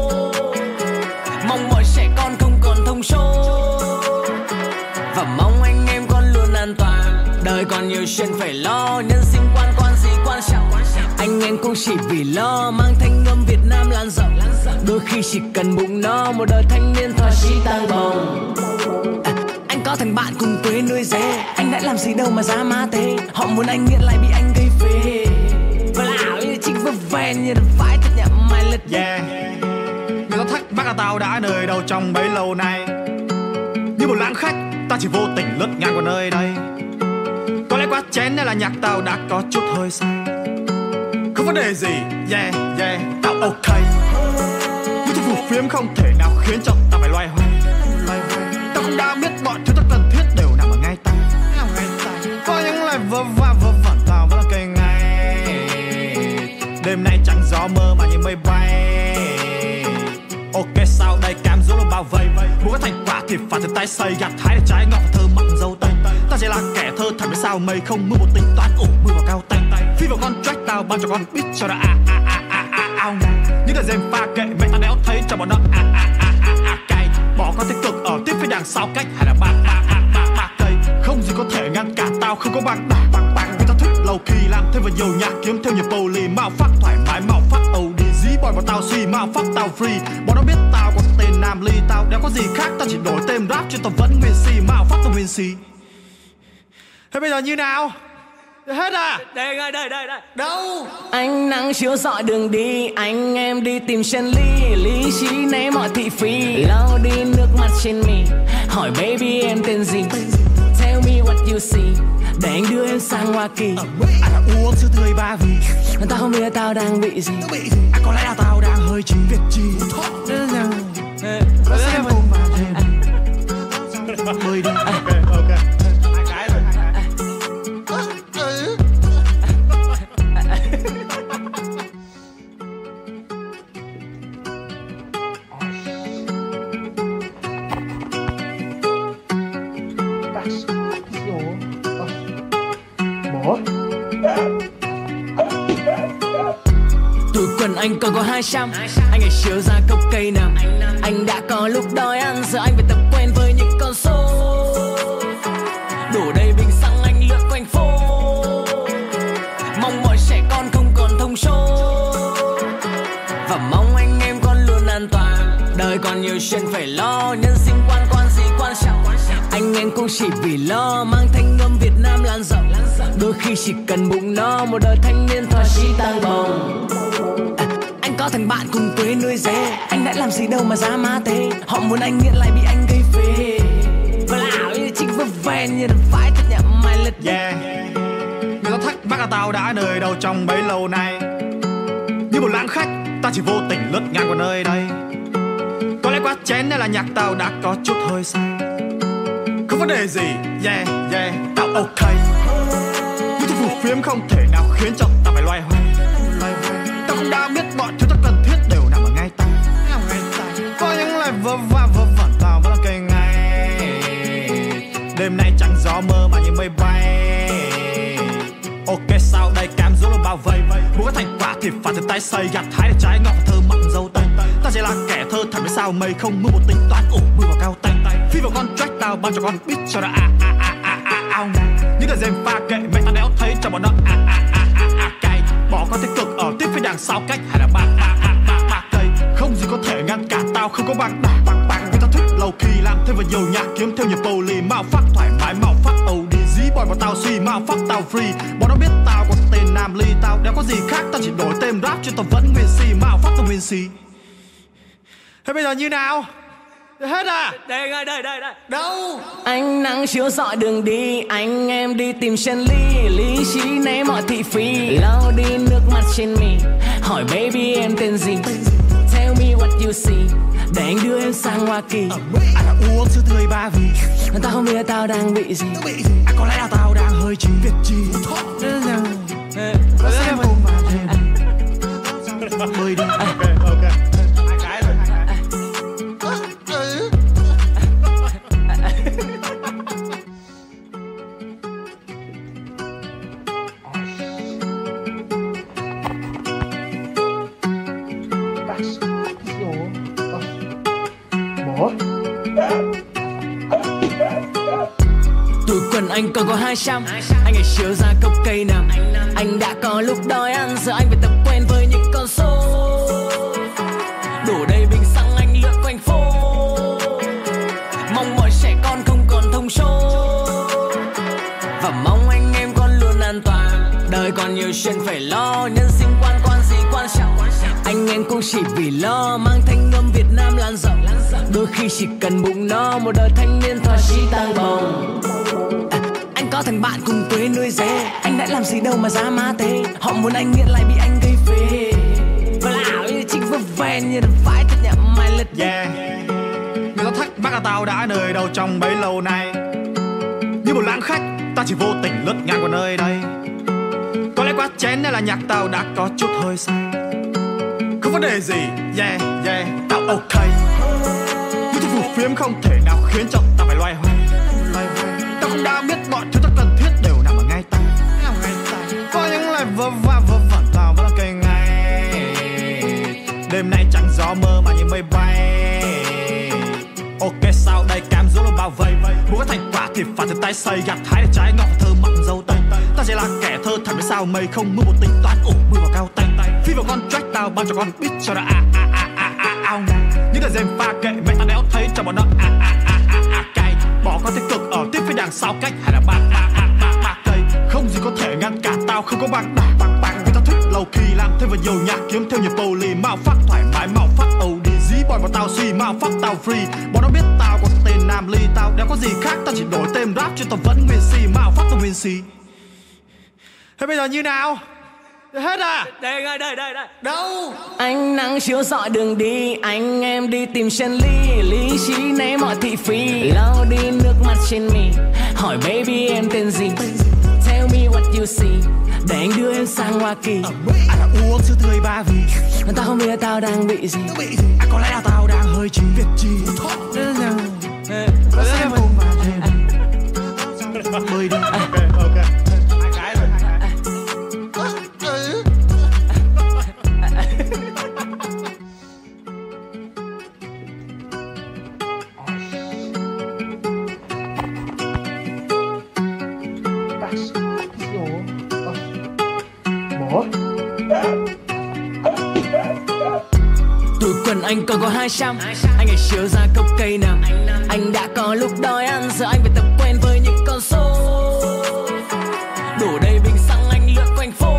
S1: Mong mọi trẻ con không còn thông số. Và mong anh em con luôn an toàn. Đời còn nhiều chuyện phải lo. Nhân sinh quan quan gì quan trọng. Anh em cũng chỉ vì lo mang thanh âm Việt Nam lan rộng. Đôi khi chỉ cần bụng no, một đời thanh niên thỏa chí tăng bồng. À, anh có thằng bạn cùng quê nuôi dê. Anh đã làm gì đâu mà giá má thế. Họ muốn anh nghiện lại bị anh gây phê. Và là ảo như chính vấp ven như đừng phải thật nhậm mày lật.
S2: Yeah. Người ta thắc mắc là tao đã nơi đâu trong bấy lâu nay. Như một lãng khách, ta chỉ vô tình lướt ngang qua nơi đây. Có lẽ quá chén nên là nhạc tao đã có chút hơi say. Không vấn đề gì, yeah, yeah, tao ok. Nhưng thuốc phù phiếm không thể nào khiến cho tao phải loay hoay. Tao cũng đã biết mọi thứ tất cần thiết đều nằm ở ngay tay. Có những lời vơ va vơ vẩn tao vẫn là cây ngay. Đêm nay chẳng gió mơ mà như mây bay. Ok sao đây cam dỗ là bao vây. Muốn có thành quả thì phải từ tay xây. Gặt hái để trái ngọt thơ mặn dâu tây. Ta chỉ là kẻ thơ thật với sao mây không mưa một tính toán ủ mưa vào cao tay. Phi vào con track tao ban cho con beat cho nó a a a a a ao ngay. Những lời dèm pha kệ mẹ tao đéo thấy cho bọn nó a a a a a cay. Bỏ con tích cực ở tiếp phía đằng sau cách hay là ba ba ba ba ba cây. Không gì có thể ngăn cản tao không có bằng đà bằng bằng. Vì tao thích lâu kỳ làm thêm vào nhiều nhạc kiếm thêm nhiều poly mạo phát thoải mái mạo phát âu đi dí boy vào tao suy mạo phát tao free. Bọn nó biết tao có tên Nam Ly tao đéo có gì khác tao chỉ đổi tên rap chứ tao vẫn nguyên si mạo phát tao nguyên si. Thế bây giờ như nào? Hết à?
S1: Đây, đây, đây, đây.
S2: Đâu?
S1: Ánh nắng chiếu rọi đường đi. Anh em đi tìm chân lý. Lý trí né mọi thị phi. Lau đi nước mắt trên mi. Hỏi baby em tên gì? Tell me what you see. Để anh đưa em sang Hoa Kỳ.
S2: Anh đã uống sữa tươi ba vì
S1: tao không biết tao đang bị gì.
S2: À, có lẽ là tao đang hơi chín việc chi. Có lẽ em ôm vào thêm. Bơi đi. Ok, ok.
S1: Túi quần anh còn có hai trăm. Anh hãy chiếu ra cốc cây nào. Anh đã có lúc đói ăn, giờ anh phải tập quen với những con số. Đổ đầy bình xăng anh lượn quanh phố. Mong mọi trẻ con không còn thông số. Và mong anh em con luôn an toàn. Đời còn nhiều chuyện phải lo. Nhân sinh quan quan gì quan trọng. Anh em cũng chỉ vì lo mang thanh âm Việt Nam lan rộng. Đôi khi chỉ cần bụng no, một đời thanh niên thỏa chí tăng bồng. À, anh có thằng bạn cùng quê nuôi dê. Anh đã làm gì đâu mà giá má thế. Họ muốn anh nghiện lại bị anh gây phê. Và là ảo như chính vấp ven như đừng phải thật nhậm mày lật.
S2: Yeah. Người ta thắc mắc là tao đã nơi đâu trong bấy lâu nay. Như một lãng khách, ta chỉ vô tình lướt ngang qua nơi đây. Có lẽ quá chén nên là nhạc tao đã có chút hơi say. Không vấn đề gì, yeah, yeah, tao ok. Nhưng thuốc phù phiếm không thể nào khiến cho tao phải loay hoay. Tao cũng đã biết mọi thứ tất cần thiết đều nằm ở ngay tay. Có những lời vơ va vơ vẩn tao vẫn là cây ngay. Đêm nay chẳng gió mơ mà như mây bay. Ok sao đây cam dỗ là bao vây. Muốn có thành quả thì phải từ tay xây. Gặt hái để trái ngọt thơ mặn dâu tây. Ta chỉ là kẻ thơ thật với sao mây không mưa một tính toán ủ mưa vào cao tay. Phi vào con track tao ban cho con beat cho nó a a a a a ao ngay. Những lời dèm pha kệ mẹ tao đéo thấy cho bọn nó a a a a a cay. Bỏ con tích cực ở tiếp phía đằng sau cách hay là ba ba ba ba ba cây. Không gì có thể ngăn cản tao không có bằng đà bằng bằng. Vì tao thích lâu kỳ làm thêm vào nhiều nhạc kiếm thêm nhiều poly mạo phát thoải mái mạo phát âu đi dí boy vào tao suy mạo phát tao free. Bọn nó biết tao có tên Nam Ly tao đéo có gì khác tao chỉ đổi tên rap chứ tao vẫn nguyên si mạo phát tao nguyên si. Thế bây giờ như nào? Hết à?
S1: Đây, đây, đây, đây.
S2: Đâu?
S1: Ánh nắng chiếu rọi đường đi. Anh em đi tìm chân lý. Lý trí né mọi thị phi. Lau đi nước mắt trên mi. Hỏi baby em tên gì? Tell me what you see. Để anh đưa em sang Hoa Kỳ.
S2: Anh đã uống sữa tươi ba vì
S1: tao không biết tao đang bị gì.
S2: À, có lẽ là tao đang hơi chín việc chi. Có lẽ em ôm vào thêm. Bơi đi. Ok, ok. Hai cái rồi.
S1: có hai trăm. Anh ngày chiều ra cốc cây nằm. Anh đã có lúc đói ăn, giờ anh phải tập quen với những con số. Đổ đầy bình xăng anh lượn quanh phố. Mong mọi trẻ con không còn thông số. Và mong anh em con luôn an toàn. Đời còn nhiều chuyện phải lo. Nhân sinh quan quan gì quan trọng. Anh em cũng chỉ vì lo mang thanh âm Việt Nam lan rộng. Đôi khi chỉ cần bụng no. Một đời thanh niên thỏa chí tăng bồng. à, Anh có thằng bạn cùng quê nuôi dê. Anh đã làm gì đâu mà giá má thế. Họ muốn anh nghiện lại bị anh gây phê. Và lão như chính vơ ven như phải thật nhậm mày lật.
S2: Yeah. Người ta thắc mắc là tao đã nơi đâu trong bấy lâu nay. Như một lãng khách ta chỉ vô tình lướt ngang qua nơi đây. Có lẽ quá chén nên là nhạc tao đã có chút hơi say. Không vấn đề gì, yeah, yeah, tao ok. Những thứ phù phiếm không thể nào khiến cho tao phải loay hoay. Tao cũng đã biết mọi thứ ta cần thiết đều nằm ở ngay tay. Có những lời vơ va vơ vẩn tao vẫn là cây ngay. Đêm nay chẳng gió mơ mà như mây bay. Ok sao đây cam dỗ luôn bao vây. Muốn có thành quả thì phải từ tay xây. Gặt hái để trái ngọt thơ mặn dâu tây. Ta chỉ là kẻ thơ thật với sao mây không mưa một tính toán. Ủ mưa vào cao tay. Phi vào con track tao ban cho con beat cho nó a a a a a ao. Những lời dèm pha kệ mẹ tao đéo thấy cho bọn nó a a a a a cay. Bỏ con tích cực ở tiếp phía đằng sau cách hay là ba a a a a cây. Không gì có thể ngăn cản tao không có bằng đà bằng bằng. Vì tao thích lâu kỳ làm thêm vào nhiều nhạc kiếm thêm nhiều poly. Mạo phát thoải mái mạo phát âu đi dí boy vào tao suy mạo phát tao free. Bọn nó biết tao có tên Nam Ly tao đéo có gì khác tao chỉ đổi tên rap chứ tao vẫn nguyên si mạo phát tao nguyên si. Thế bây giờ như nào? Hết à?
S1: Đây, đây, đây, đây, đây.
S2: Đâu?
S1: Ánh nắng chiếu rọi đường đi. Anh em đi tìm chân lý. Lý trí né mọi thị phi. Lau đi nước mắt trên mi. Hỏi baby em tên gì? Tell me what you see. Để anh đưa em sang Hoa Kỳ.
S2: Anh đã uống sữa tươi ba vì.
S1: Tao không biết tao đang bị gì.
S2: À, có lẽ là tao đang hơi chính việc chi. Bơi đi. Ok, ok. Hai cái rồi.
S1: Túi quần anh còn có hai trăm. Anh ngày chiều ra cốc cây nằm. Anh đã có lúc đói ăn, giờ anh phải tập quen với những con số. Đổ đầy bình xăng anh lượn quanh phố.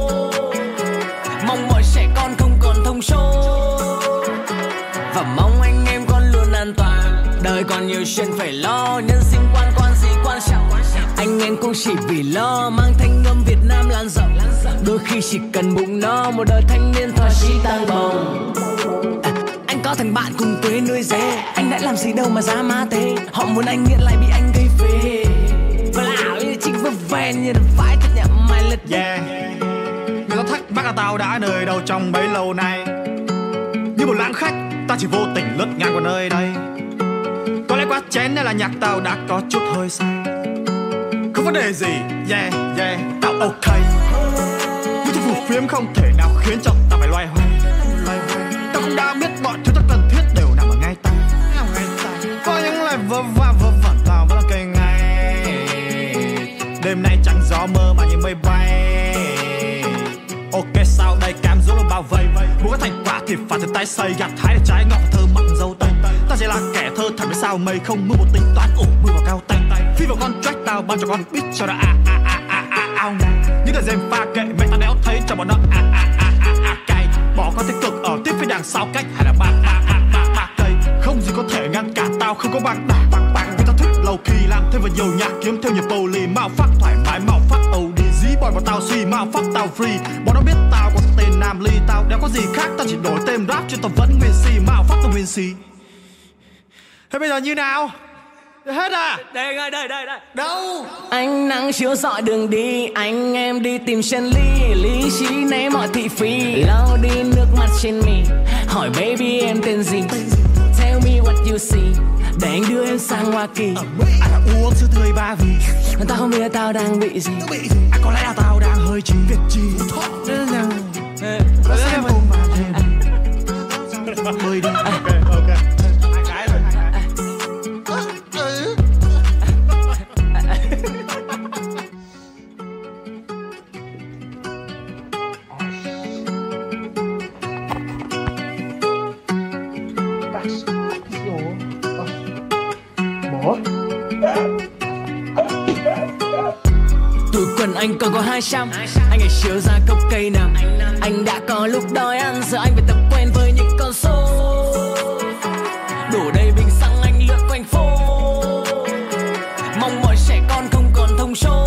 S1: Mong mọi trẻ con không còn thông số. Và mong anh em con luôn an toàn. Đời còn nhiều chuyện phải lo. Nhân sinh quan quan gì quan trọng. Anh em cũng chỉ vì lo mang thanh âm Việt Nam lan rộng. Đôi khi chỉ cần bụng no. Một đời thanh niên thỏa chí tăng bồng. à, Anh có thằng bạn cùng quê nuôi dê. Anh đã làm gì đâu mà giá má thế. Họ muốn anh nghiện lại bị anh gây phê. Và lão như chính vơ ven như phải thật nhậm mày lật.
S2: Yeah. Người ta thắc mắc là tao đã nơi đâu trong bấy lâu nay. Như một lãng khách ta chỉ vô tình lướt ngang qua nơi đây. Có lẽ quá chén nên là nhạc tao đã có chút hơi say. Không vấn đề gì, yeah, yeah, tao ok. Những thứ phù phiếm không thể nào khiến cho tao phải loay hoay. Tao cũng đã biết mọi thứ ta cần thiết đều nằm ở ngay tay. Có những lời vơ va vơ vẩn tao vẫn là cây ngay. Đêm nay chẳng gió mơ mà như mây bay. Ok sao đây cam dỗ luôn bao vây. Muốn có thành quả thì phải từ tay xây. Gặt hái để trái ngọt thơ mặn dâu tây. Ta chỉ là kẻ thơ thật với sao mây không mưa một tính toán. Ủ mưa vào cao tay. Phi vào con track tao ban cho con beat cho nó a a a a a ao. Những lời dèm pha kệ mẹ tao đéo thấy cho bọn nó a a a a a cay. Bỏ con tích cực ở tiếp phía đằng sau cách hay là ba a a a a cây. Không gì có thể ngăn cản tao không có bằng đà bằng bằng. Vì tao thích lâu kỳ làm thêm vào nhiều nhạc kiếm thêm nhiều poly. Mạo phát thoải mái mạo phát âu đi dí boy vào tao suy mạo phát tao free. Bọn nó biết tao có tên Nam Ly tao đéo có gì khác tao chỉ đổi tên rap chứ tao vẫn nguyên si mạo phát tao nguyên si. Thế bây giờ như nào? Hết à?
S1: Đây, đây, đây, đây.
S2: Đâu?
S1: Ánh nắng chiếu rọi đường đi. Anh em đi tìm chân lý. Lý trí né mọi thị phi. Lau đi nước mắt trên mi. Hỏi baby em tên gì? Tell me what you see. Để anh đưa em sang Hoa Kỳ.
S2: Anh đã uống sữa tươi ba vì.
S1: Tao không biết tao đang bị gì.
S2: À, có lẽ là tao đang hơi chính việc chi. Bơi đi. Ok, ok. Hai cái rồi.
S1: anh còn có hai trăm. Anh ngày chiều ra cốc cây nằm. Anh đã có lúc đói ăn, giờ anh phải tập quen với những con số. Đổ đầy bình xăng anh lượn quanh phố. Mong mọi trẻ con không còn thông số.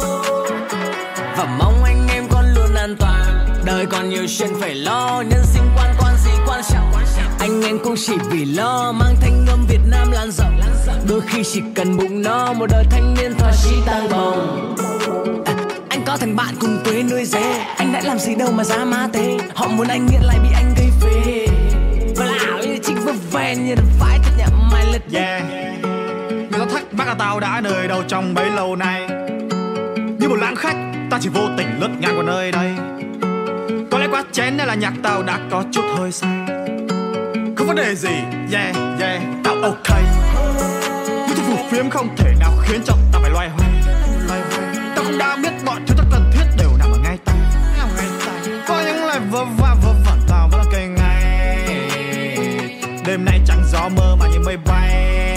S1: Và mong anh em con luôn an toàn. Đời còn nhiều chuyện phải lo, nhân sinh quan quan gì quan trọng. Anh em cũng chỉ vì lo mang thanh âm Việt Nam lan rộng. Đôi khi chỉ cần bụng no, một đời thanh niên thỏa chí tăng bồng. À, anh có thằng bạn cùng quê nuôi dê. Anh đã làm gì đâu mà giá má thế. Họ muốn anh nghiện lại bị anh gây phê. Và lão như chính vơ ven như đập phải tất nhà mày lật.
S2: Yeah. Người ta thắc mắc là tao đã nơi đâu trong bấy lâu nay. Như một lãng khách, ta chỉ vô tình lướt ngang qua nơi đây. Có lẽ quá chén nên là nhạc tao đã có chút hơi say. Không vấn đề gì, yeah, yeah, tao ok. Nhưng tôi phù phiếm không thể nào khiến cho tao phải loay hoay. Tao cũng đã biết mọi thứ tất cần thiết đều nằm ở ngay tay. Có những lời vơ va vơ vẩn tao vẫn là cây ngay. Đêm nay chẳng gió mơ mà như mây bay.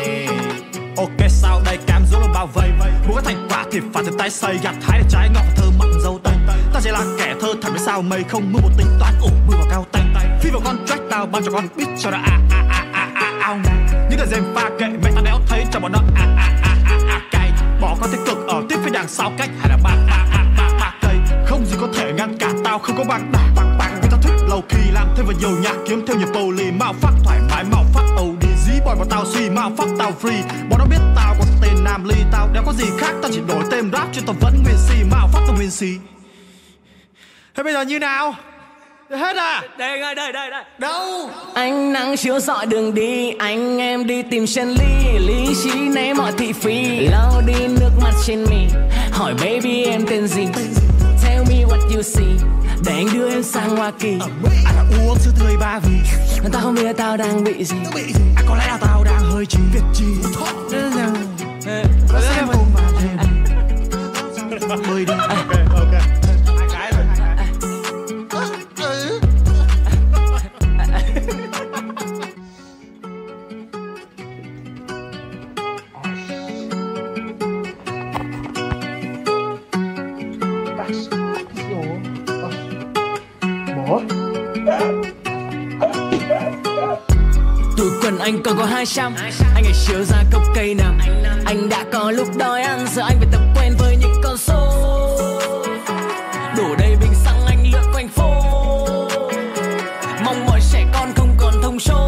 S2: Ok sao đây cam dỗ luôn bao vây. Muốn có thành quả thì phải từ tay xây. Gặt hái để trái ngọt thơ mặn dâu tây. Ta chỉ là kẻ thơ thật với sao mây không mưa một tính toán. Ủ mưa vào cao tay. Phi vào con track tao ban cho con beat cho nó a a a a a ao. Những đợt dèm pha kệ mẹ tao đéo thấy cho bọn nó a a a a a cay. Bỏ con tích cực ở tiếp phía đằng sau cách hay là ba ba ba ba ba cây. Không gì có thể ngăn cản tao không có bằng đảng bằng bằng. Vì tao thích lâu kỳ làm thêm vào nhiều nhạc kiếm thêm nhiều poly. Mạo phát thoải mái mạo phát âu đi dí boy vào tao suy mạo phát tao free. Bọn nó biết tao có tên Nam Ly tao đéo có gì khác tao chỉ đổi tên rap chứ tao vẫn nguyên si mạo phát tao nguyên si. Thế bây giờ như nào? Hết à?
S1: Đây, đây, đây, đây, đây.
S2: Đâu?
S1: Ánh nắng chiếu rọi đường đi, anh em đi tìm chân lý. Lý trí né mọi thị phi, lau đi nước mắt trên mi. Hỏi baby em tên gì? Tell me what you see. Để anh đưa em sang Hoa Kỳ.
S2: Anh đã uống sữa tươi ba vì
S1: tao không biết tao đang bị gì.
S2: À, có lẽ là tao đang hơi trí Việc chi có xem ôm mà thêm hơi đi. Ok, ok. Hai cái rồi.
S1: Tụi quần anh còn có hai trăm. Anh ngày chiều ra cốc cây nằm. Anh đã có lúc đói ăn, giờ anh phải tập quen với những con số. Đổ đầy bình xăng anh lượn quanh phố. Mong mọi trẻ con không còn thông số.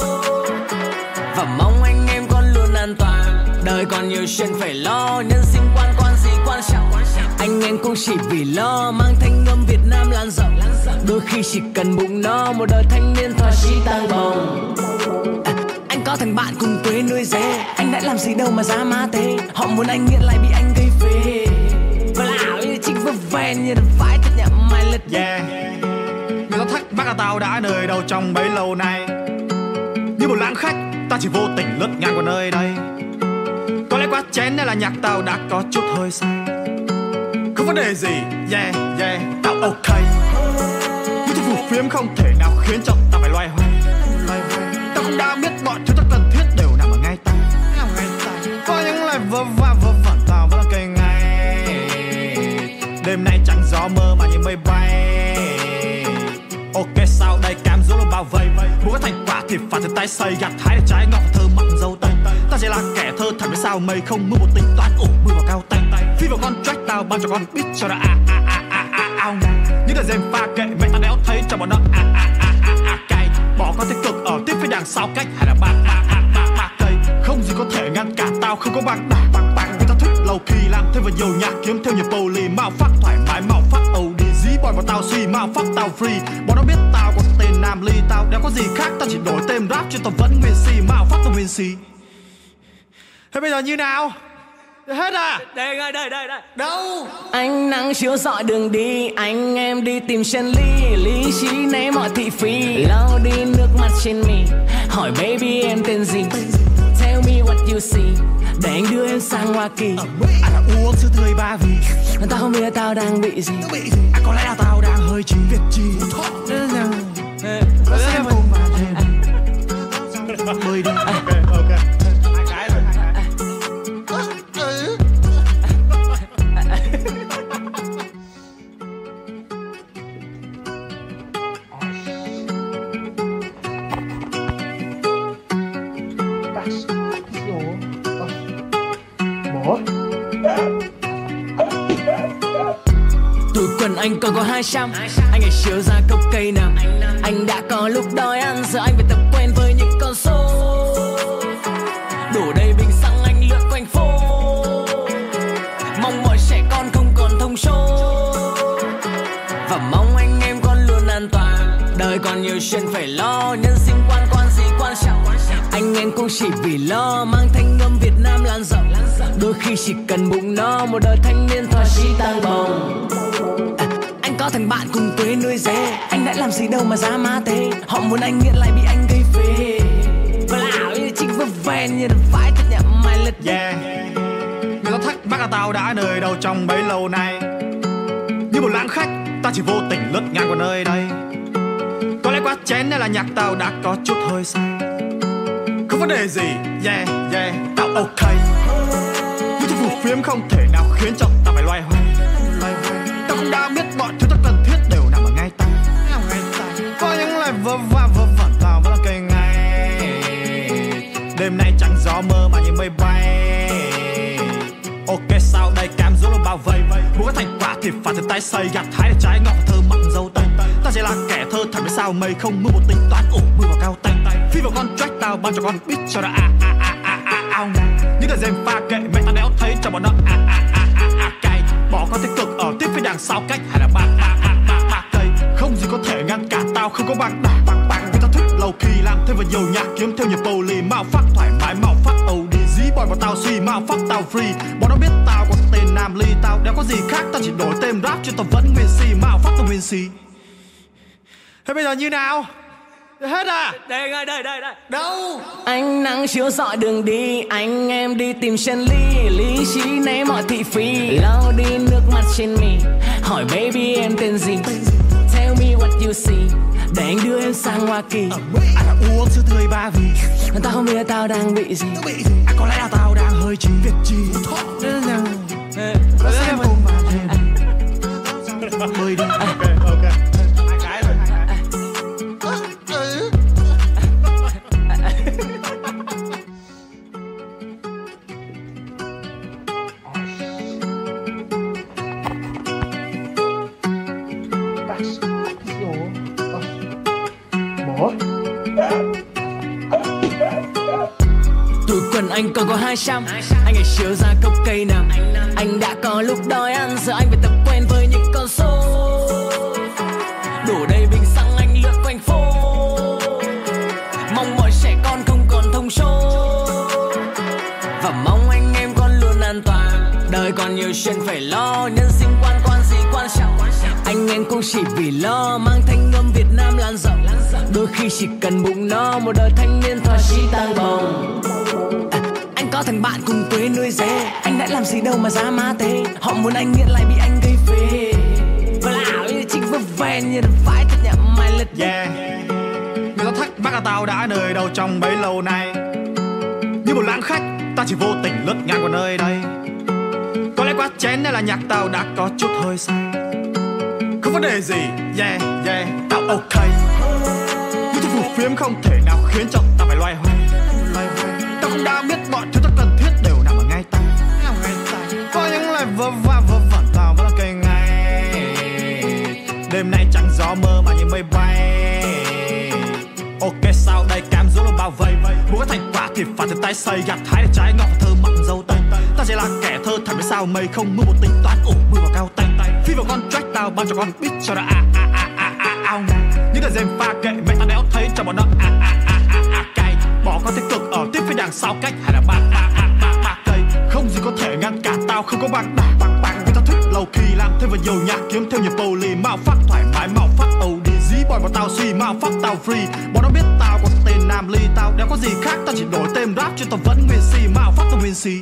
S1: Và mong anh em con luôn an toàn. Đời còn nhiều chuyện phải lo, nhân sinh quan quan gì quan trọng. Anh em cũng chỉ vì lo mang thanh âm Việt Nam lan rộng. Đôi khi chỉ cần bụng no, một đời thanh niên thỏa chí tăng bồng. À, anh có thằng bạn cùng quê nuôi dê. Anh đã làm gì đâu mà giá má thế. Họ muốn anh nghiện lại bị anh gây phê. Và lão như chính vơ ven như đập phải tất nhà mày lật.
S2: Yeah. Người ta thắc mắc là tao đã nơi đâu trong bấy lâu nay. Như một lãng khách, ta chỉ vô tình lướt ngang qua nơi đây. Có lẽ quá chén nên là nhạc tao đã có chút hơi say. Không vấn đề gì, yeah, yeah, tao ok. Nhưng tôi phù phiếm không thể nào khiến cho tao phải loay hoay. Tao cũng đã biết mọi thứ tất cần thiết đều nằm ở ngay tay. Có những lời vơ va vơ vẩn tao vẫn là cây ngay. Đêm nay chẳng gió mơ mà như mây bay. Ok sao đây cam dỗ luôn bao vây. Muốn có thành quả thì phải từ tay xây. Gặt hái để trái ngọt thơ mặn dâu tây. Ta chỉ là kẻ thơ thật với sao mây không mưa một tính toán. Ủ mưa vào cao tay. Phi vào con track tao ban cho con beat cho nó a a a a a ao. Những đợt dèm pha kệ mẹ tao đéo thấy cho bọn nó a a a a a cay. Bỏ con tích cực ở tiếp phía đằng sau cách hay là ba ba ba ba ba cây. Không gì có thể ngăn cản tao không có bằng đảng bằng bằng. Vì tao thích lâu kỳ làm thêm vào nhiều nhạc kiếm thêm nhiều poly. Mạo phát thoải mái mạo phát âu đi dí boy vào tao suy mạo phát tao free. Bọn nó biết tao có tên Nam Ly tao đéo có gì khác tao chỉ đổi tên rap chứ tao vẫn nguyên si mạo phát tao nguyên si. Thế bây giờ như nào? Hết à?
S1: Đây, đây, đây, đây, đây.
S2: Đâu?
S1: Ánh nắng chiếu rọi đường đi, anh em đi tìm chân lý. Lý trí né mọi thị phi, lau đi nước mắt trên mi. Hỏi baby em tên gì? Tell me what you see. Để anh đưa em sang Hoa Kỳ.
S2: Anh đã uống sữa tươi ba vì
S1: tao không biết tao đang bị gì.
S2: À, có lẽ là tao đang hơi trí Việc chi có xem ôm mà thêm hơi đi. Ok, ok. Hai cái rồi.
S1: anh còn có hai trăm. Anh ngày chiều ra cốc cây nằm. Anh đã có lúc đói ăn, giờ anh phải tập quen với những con số. Đổ đầy bình xăng anh lượn quanh phố. Mong mọi trẻ con không còn thông số. Và mong anh em con luôn an toàn. Đời còn nhiều chuyện phải lo. Nhân sinh quan quan gì quan trọng. Anh em cũng chỉ vì lo mang thanh âm Việt Nam lan rộng. Đôi khi chỉ cần bụng no, một đời thanh niên thỏa chí tăng bồng. À, anh có thằng bạn cùng quê nuôi dê. Anh đã làm gì đâu mà giá má thế. Họ muốn anh nghiện lại bị anh gây phê. Và là ảo như chính vấp ven như đàn phải thật nhậm mày lật.
S2: Yeah. Người ta thắc mắc là tao đã nơi đâu trong bấy lâu nay. Như một lãng khách, ta chỉ vô tình lướt ngang qua nơi đây. Có lẽ quá chén nên là nhạc tao đã có chút hơi say. Không vấn đề gì, yeah, yeah, tao ok. Nhưng thuốc phù phiếm không thể nào khiến cho tao phải loay hoay. Tao cũng đã biết mọi thứ tao cần thiết đều nằm ở ngay tay. Có những lời vơ va vơ vẩn tao vẫn là cây ngay. Đêm nay chẳng gió mơ mà như mây bay. Ok sao đây cam dỗ nó bao vây. Muốn có thành quả thì phải từ tay xây. Gặt hái để trái ngọt thơ mặn dâu tây. Ta chỉ là kẻ thơ thật với sao mây không mưa một tính toán ủ mưa vào cao tay. Phi vào con track tao ban cho con beat cho nó a a a a a ao ngay. Những lời dèm pha kệ mẹ tao đéo thấy cho bọn nó a a a a a cay. Bỏ con tích cực ở tiếp phía đằng sau cách hay là ba ba ba ba ba cây. Không gì có thể ngăn cản tao không có băng đảng băng băng. Vì tao thích low key làm thêm vào nhiều nhạc kiếm thêm nhiều poly mạo phát thoải mái mạo phát âu đi dí boy vào tao suy mạo phát tao free. Bọn nó biết tao có tên Nam Ly tao đéo có gì khác tao chỉ đổi tên rap chứ tao vẫn nguyên si mạo phát tao nguyên si. Thế bây giờ như nào? Hết à?
S1: Đây, đây, đây, đây.
S2: Đâu?
S1: Ánh nắng chiếu rọi đường đi. Anh em đi tìm chân lý. Lý trí né mọi thị phi. Lau đi nước mắt trên mi. Hỏi baby em tên gì? Tell me what you see. Để anh đưa em sang Hoa Kỳ.
S2: À là uống sữa tươi ba vì.
S1: Tao không biết tao đang bị gì.
S2: À có lẽ là tao đang hơi trí việc chi. Có lẽ em ôm mà thêm. Bơi đi. Ok, ok. Hai cái rồi.
S1: Túi quần anh còn có hai trăm. Anh ngày chiều ra cốc cây nằm. Anh đã có lúc đói ăn, giờ anh phải tập quen với những con số. Đổ đầy bình xăng anh lượn quanh phố. Mong mọi trẻ con không còn thông số. Và mong anh em con luôn an toàn. Đời còn nhiều chuyện phải lo. Nhân sinh quan quan gì quan trọng. Anh em cũng chỉ vì lo mang thanh âm Việt Nam lan rộng. Đôi khi chỉ cần bụng no, một đời thanh niên thỏa chí tăng bồng. À, anh có thằng bạn cùng quê nuôi dê. Anh đã làm gì đâu mà giá má thế. Họ muốn anh nghiện lại bị anh gây phê. Và là ảo như chính vấp ven như đàn phải thật nhậm mày lật.
S2: Yeah. Người ta thắc mắc là tao đã nơi đâu trong bấy lâu nay. Như một lãng khách, ta chỉ vô tình lướt ngang qua nơi đây. Có lẽ quá chén nên là nhạc tao đã có chút hơi say. Không vấn đề gì, yeah, yeah, tao ok. Nhưng thuốc phù phiếm không thể nào khiến cho tao phải loay hoay. Tao cũng đã biết mọi thứ tao cần thiết đều nằm ở ngay tay. Có những lời vơ va vơ vẩn tao vẫn là cây ngay. Đêm nay chẳng gió mơ mà như mây bay. Ok sao đây cam dỗ nó bao vây. Muốn có thành quả thì phải từ tay xây. Gặt hái để trái ngọt thơ mặn dâu tây. Ta chỉ là kẻ thơ thật với sao mây không mưa một tính toán ủ mưa vào cao tay. Phi vào con track tao ban cho con beat cho nó a a a a a ao ngay. Những lời dèm pha kệ mẹ tao đéo thấy cho bọn nó a a a a a cay. Bỏ con tích cực ở tiếp phía đằng sau cách hay là ba ba ba ba ba cây. Không gì có thể ngăn cản tao không có băng đảng băng băng. Vì tao thích low key làm thêm vào nhiều nhạc kiếm thêm nhiều poly mạo phát thoải mái mạo phát âu đi dí boy vào tao suy mạo phát tao free. Bọn nó biết tao có tên Nam Ly tao đéo có gì khác tao chỉ đổi tên rap chứ tao vẫn nguyên si mạo phát tao nguyên si.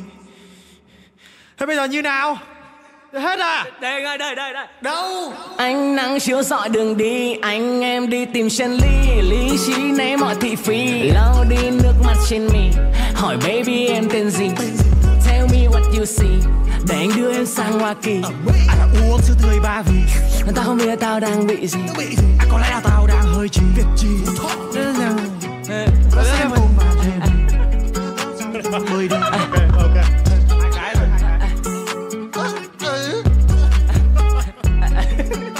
S2: Thế bây giờ như nào? Hết à?
S1: Đây, đây, đây, đây.
S2: Đâu?
S1: Ánh nắng chiếu rọi đường đi. Anh em đi tìm chân lý. Lý trí né mọi thị phi. Lau đi nước mắt trên mi. Hỏi baby em tên gì? Tell me what you see. Để anh đưa em sang Hoa Kỳ.
S2: À là uống sữa tươi ba vì.
S1: Tao không biết tao đang bị gì.
S2: À có lẽ là tao đang hơi trí việc chi. Có lẽ em ôm mà thêm. Bơi đi. Ok, ok. Hai cái rồi.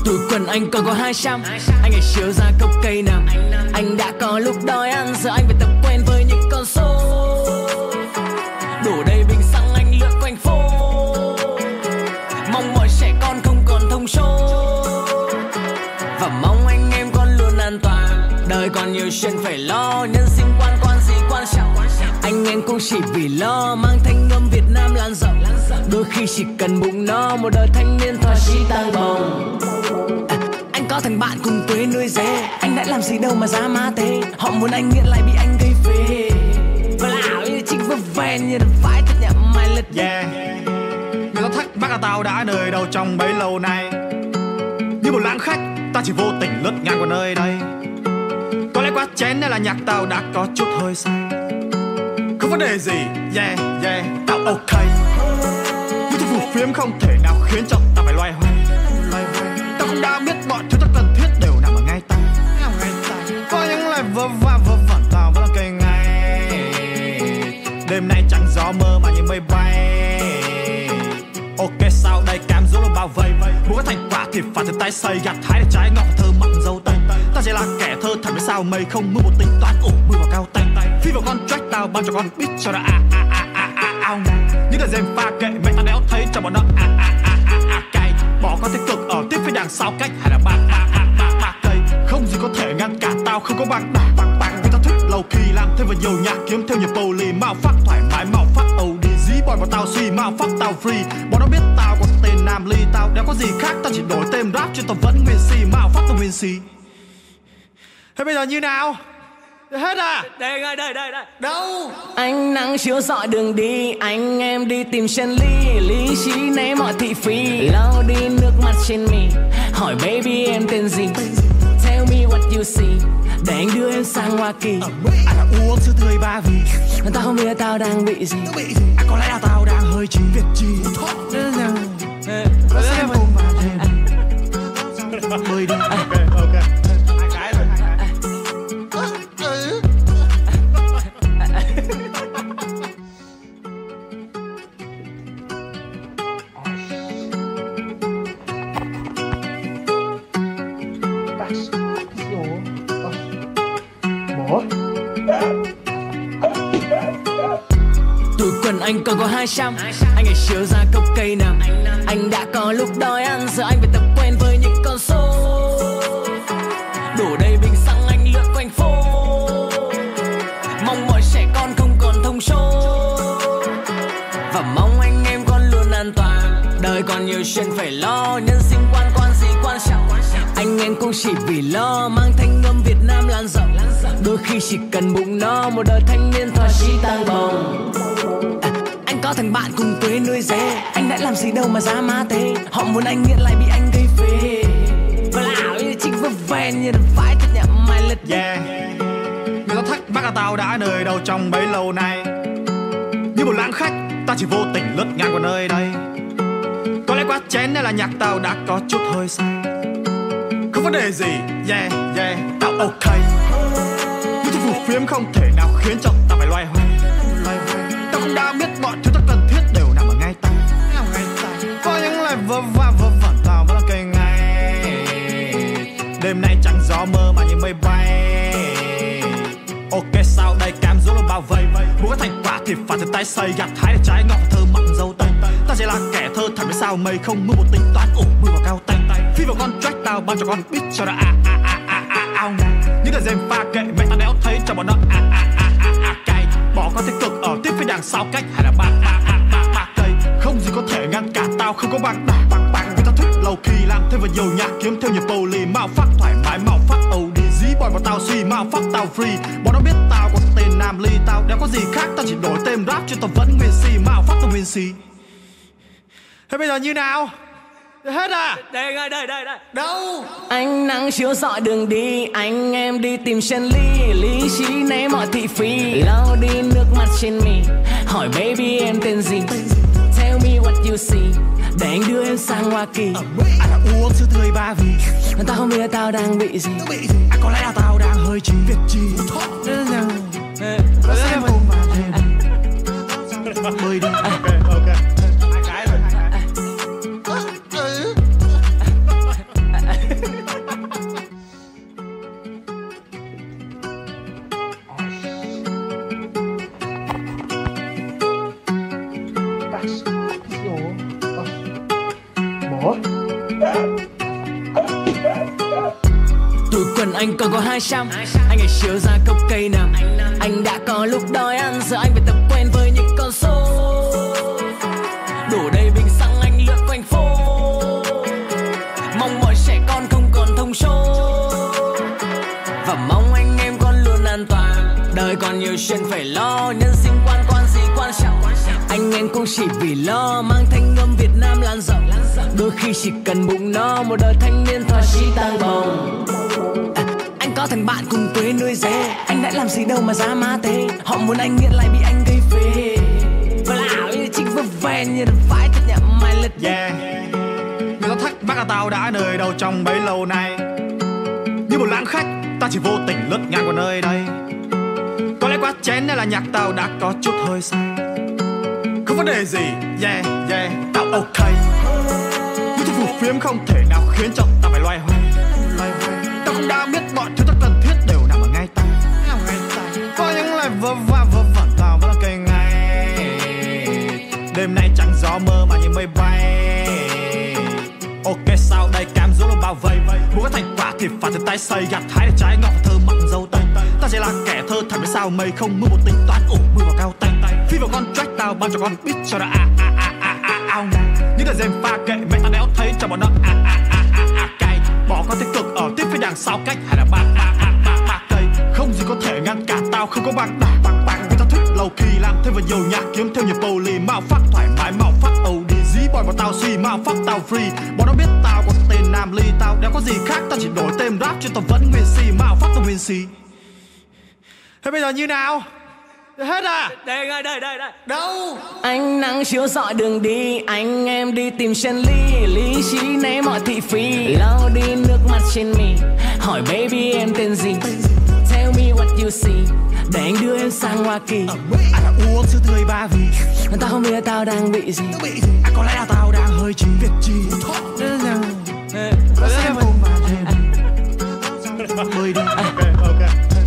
S1: Túi quần anh còn có hai trăm. Anh ngày chiều ra cốc cây nằm. Anh đã có lúc đói ăn, giờ anh phải tập quen với những con số. Đổ đầy bình xăng anh lượn quanh phố. Mong mọi trẻ con không còn thông số. Và mong anh em con luôn an toàn. Đời còn nhiều chuyện phải lo. Nhân sinh quan quan gì quan trọng. Anh em cũng chỉ vì lo mang thanh âm Việt Nam lan rộng. Đôi khi chỉ cần bụng no. Một đời thanh niên thỏa chí tăng bồng. à, Anh có thằng bạn cùng quê nuôi dê. Anh đã làm gì đâu mà giá má thế. Họ muốn anh nghiện lại bị anh gây phê. Và lão như chính vơ ven như phải thật nhậm mày lật.
S2: Yeah. Người ta thắc mắc là tao đã nơi đâu trong bấy lâu nay. Như một lãng khách ta chỉ vô tình lướt ngang qua nơi đây. Có lẽ quá chén nên là nhạc tao đã có chút hơi say. Không vấn đề gì, yeah, yeah, tao ok. Nhưng tôi phù phiếm không thể nào khiến cho tao phải loay hoay. Tao cũng đã biết mọi thứ ta cần thiết đều nằm ở ngay tay. Có những lời vơ va vơ vẩn tao vẫn là cây ngay. Đêm nay chẳng gió mơ mà như mây bay. Ok sao đây cam dỗ luôn bao vây. Muốn có thành quả thì phải từ tay xây. Gặt hái để trái ngọt thơ mặn dâu tây. Ta chỉ là kẻ thơ thật với sao mây không mưa một tính toán. Ủ mưa vào cao tay. Phi vào con track tao ban cho con beat cho nó a a a a a ao. Những lời dèm pha kệ mẹ tao đéo thấy cho bọn nó a a a a a cay. Bỏ con tích cực ở tiếp phía đằng sau cách hay là ba ba ba ba ba cây. Không gì có thể ngăn cản tao không có bằng đà bằng bằng. Vì tao thích lâu kỳ làm thêm vào nhiều nhạc kiếm thêm nhiều poly. Mạo phát thoải mái mạo phát âu đi dí boy vào tao suy mạo phát tao free. Bọn nó biết tao có tên Nam Ly tao đéo có gì khác tao chỉ đổi tên rap chứ tao vẫn nguyên si mạo phát tao nguyên si. Thế bây giờ như nào? Hết à?
S1: Đây, đây, đây, đây, đây.
S2: Đâu?
S1: Ánh nắng chiếu rọi đường đi. Anh em đi tìm chân lý. Lý trí né mọi thị phi. Lau đi nước mắt trên mi. Hỏi baby em tên gì? Tell me what you see. Để anh đưa em sang Hoa Kỳ.
S2: Anh đã uống sữa tươi ba vì
S1: tao không biết tao đang bị gì.
S2: À, có lẽ là tao đang hơi chín Việt chi. Xem cùng mà bơi đi. Ok, ok. Hai cái rồi.
S1: Túi quần anh còn có hai trăm. Anh ngày chiều ra cốc cây nằm. Anh đã có lúc đói ăn, giờ anh phải tập quen với những con số. Đổ đầy bình xăng anh lượn quanh phố. Mong mọi trẻ con không còn thông số. Và mong anh em con luôn an toàn. Đời còn nhiều chuyện phải lo. Nhân sinh quan quan gì quan trọng. Anh em cũng chỉ vì lo mang thanh âm Việt Nam lan rộng. Đôi khi chỉ cần bụng no. Một đời thanh niên thỏa chí tăng bồng. à, Anh có thằng bạn cùng quê nuôi dê. Anh đã làm gì đâu mà giá má thế. Họ muốn anh nghiện lại bị anh gây phê. Và lão như chính vơ ven như phải thật nhậm mày lật.
S2: Yeah. Người ta thắc mắc là tao đã nơi đâu trong bấy lâu nay. Như một lãng khách ta chỉ vô tình lướt ngang qua nơi đây. Có lẽ quá chén nên là nhạc tao đã có chút hơi say. Không vấn đề gì, yeah, yeah, tao ok. Nhưng tôi phù phiếm không thể nào khiến cho tao phải loay hoay. Tao cũng đã biết mọi thứ ta cần thiết đều nằm ở ngay tay. Có những lời vơ va vơ vẩn tao vẫn là cây ngay. Đêm nay chẳng gió mơ mà như mây bay. Ok sao đây cam dỗ luôn bao vây. Muốn có thành quả thì phải từ tay xây. Gặt hái để trái ngọt thơ mặn dâu tây. Ta chỉ là kẻ thơ thật với sao mây không mưa một tính toán. Ủ mưa vào cao tay. Phi vào con track tao ban cho con beat cho nó a a a a a ao. Những lời dèm pha kệ mẹ tao đéo thấy cho bọn nó a a a a a cay. Bỏ con tích cực ở tiếp phía đằng sau cách hay là ba ba ba ba ba cây. Không gì có thể ngăn cản tao không có bằng đà bằng bằng. Vì tao thích lâu kỳ làm thêm vào nhiều nhạc kiếm thêm nhiều poly. Mạo phát thoải mái mạo phát âu đi dí boy vào tao suy mạo phát tao free. Bọn nó biết tao có tên Nam Ly tao đéo có gì khác tao chỉ đổi tên rap chứ tao vẫn nguyên si mạo phát tao nguyên si. Thế bây giờ như nào? Hết à?
S1: Đây, đây, đây, đây.
S2: Đâu?
S1: Ánh nắng chiếu rọi đường đi. Anh em đi tìm chân lý. Lý trí né mọi thị phi. Lau đi nước mắt trên mi. Hỏi baby em tên gì? Tell me what you see. Để anh đưa em sang Hoa Kỳ.
S2: Anh đã uống sữa tươi ba vì
S1: tao không biết tao đang bị gì.
S2: À, có lẽ là tao đang hơi chín Việt chi. Xem cùng mà bơi đi. Ok, ok. Hai cái rồi.
S1: Túi quần anh còn có hai trăm. Anh ngày chiều ra cốc cây nằm. Anh đã có lúc đói ăn, giờ anh phải tập quen với những con số. Đổ đầy bình xăng anh lượn quanh phố. Mong mọi trẻ con không còn thông số. Và mong anh em con luôn an toàn. Đời còn nhiều chuyện phải lo. Nhân sinh quan quan gì quan trọng. Anh em cũng chỉ vì lo mang thanh âm Việt Nam lan rộng. Đôi khi chỉ cần bụng no, một đời thanh niên thỏa chí tăng bồng. À, anh có thằng bạn cùng quê nuôi dê. Anh đã làm gì đâu mà giá má thế. Họ muốn anh nghiện lại bị anh gây phê. Và là ảo như chính vấp ven như được phải thật nhậm mày lật.
S2: Yeah. Người ta thắc mắc là tao đã nơi đâu trong bấy lâu nay. Như một lãng khách, ta chỉ vô tình lướt ngang qua nơi đây. Có lẽ quá chén nên là nhạc tao đã có chút hơi say. Không vấn đề gì, yeah, yeah, tao ok. Những thứ phù phiếm không thể nào khiến cho tao phải loay hoay. Tao cũng đã biết mọi thứ tất cần thiết đều nằm ở ngay tay. Có những lời vơ va vơ vẩn tao vẫn là cây ngay. Đêm nay chẳng gió mơ mà như mây bay. Ok sau đây cam dỗ nó bao vây. Muốn có thành quả thì phải từ tay xây. Gặt hái để trái ngọt thơ mặn dâu tây. Ta chỉ là kẻ thơ thật với sao mây không mưa một tính toán ủ mưa vào cao tay. Phi vào con track tao bao cho con beat cho nó a a a a a ao nè. Những đợt dèm pha kệ mẹ tao đéo thấy cho bọn nó a a a a a cay. Bỏ con tích cực ở tiếp phía đằng sau cách hay là ba ba ba ba ba cây. Không gì có thể ngăn cản tao không có bằng đảng bằng bằng. Vì tao thích lâu kỳ làm thêm vào nhiều nhạc kiếm thêm nhiều poly mạo phát thoải mái mạo phát âu đi dí boy vào tao suy mạo phát tao free. Bọn nó biết tao có tên Nam Ly tao đéo có gì khác tao chỉ đổi tên rap chứ tao vẫn nguyên si mạo phát tao nguyên si. Thế bây giờ như nào? Hết à?
S1: Đây, đây, đây, đây.
S2: Đâu?
S1: Ánh nắng chiếu rọi đường đi. Anh em đi tìm chân lý. Lý trí né mọi thị phi. Lau đi nước mắt trên mi. Hỏi baby em tên gì? Tell me what you see. Để anh đưa em sang Hoa Kỳ.
S2: Anh đã uống sữa tươi ba vì
S1: tao không biết tao đang bị gì.
S2: À có lẽ là tao đang hơi trí. Việc gì? Có xem ôm mà thêm. Hơi đi. Ok, ok.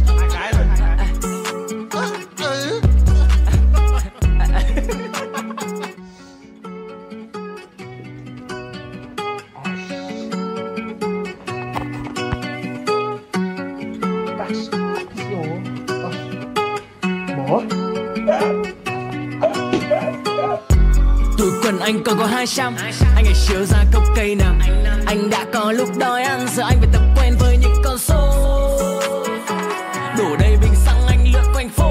S1: Túi quần anh còn có hai trăm. Anh ngày chiều ra cốc cây nằm. Anh đã có lúc đói ăn, giờ anh phải tập quen với những con số. Đổ đầy bình xăng anh lượn quanh phố.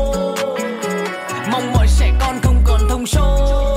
S1: Mong mọi trẻ con không còn thông số.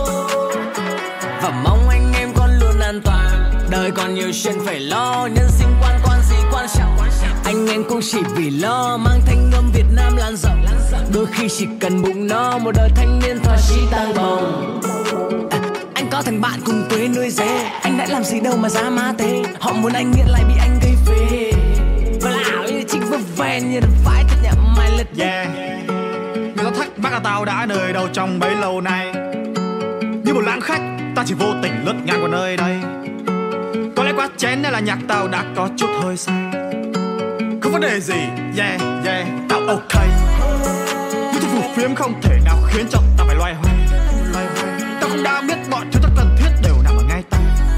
S1: Và mong anh em con luôn an toàn. Đời còn nhiều chuyện phải lo. Nhân sinh quan quan gì quan trọng. Anh em cũng chỉ vì lo mang thanh âm Việt Nam lan rộng. Đôi khi chỉ cần bụng no, một đời thanh niên thỏa chí tăng bồng. À, anh có thằng bạn cùng quê nuôi dê. Anh đã làm gì đâu mà giá má thế. Họ muốn anh nghiện lại bị anh gây phê. Và là ảo như chính vấp ven như được phải thật nhậm mày lật.
S2: Yeah. Người ta thắc mắc là tao đã nơi đâu trong bấy lâu nay. Như một lãng khách, ta chỉ vô tình lướt ngang qua nơi đây. Có lẽ quá chén nên là nhạc tao đã có chút hơi say. Không vấn đề gì, yeah, yeah, tao ok. Những thứ phù phiếm không thể nào khiến cho tao phải loay hoay. Tao cũng đã biết mọi thứ tất cần thiết đều nằm ở ngay tay.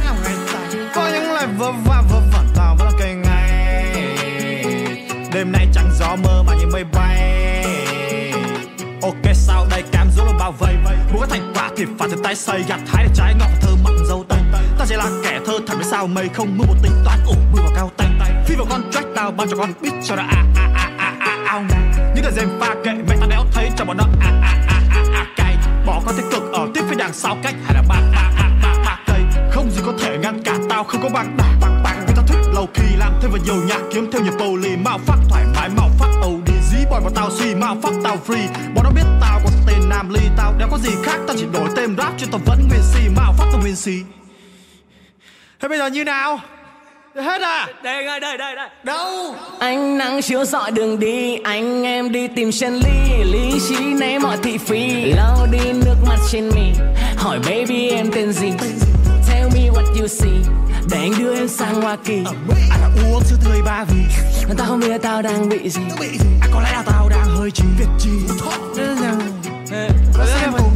S2: Có những lời vơ va vơ vẩn tao vẫn là cây ngay. Đêm nay chẳng gió mơ mà như mây bay. Ok sau đây cam dỗ nó bao vây. Muốn có thành quả thì phải từ tay xây. Gặt hái để trái ngọt thơ mặn dâu tây. Ta chỉ là kẻ thơ thật với sao mây không mưa một tính toán ủ mưa vào cao tay. Phi vào con track tao bao cho con beat cho nó a a a a a ao nè. Những đợt dèm pha kệ mẹ tao đéo thấy cho bọn nó a a a a a cay. Bỏ con tích cực ở tiếp phía đằng sau cách hay là ba ba ba ba ba cây. Không gì có thể ngăn cản tao không có bằng đảng bằng bằng. Vì tao thích lâu kỳ làm thêm vào nhiều nhạc kiếm thêm nhiều poly mạo phát thoải mái mạo phát âu đi dí boy vào tao suy mạo phát tao free. Bọn nó biết tao có tên Nam Ly tao đéo có gì khác tao chỉ đổi tên rap chứ tao vẫn nguyên si mạo phát tao nguyên si. Thế bây giờ như nào? Hết à?
S1: Đây, đây, đây, đây.
S2: Đâu?
S1: Ánh nắng chiếu rọi đường đi. Anh em đi tìm chân lý. Lý trí né mọi thị phi. Lau đi nước mắt trên mi. Hỏi baby em tên gì? Tell me what you see. Để anh đưa em sang Hoa Kỳ.
S2: Anh đã uống sữa tươi ba vì
S1: tao không biết tao đang bị gì.
S2: À có lẽ là tao đang hơi trí. Việc gì? Có xem ôm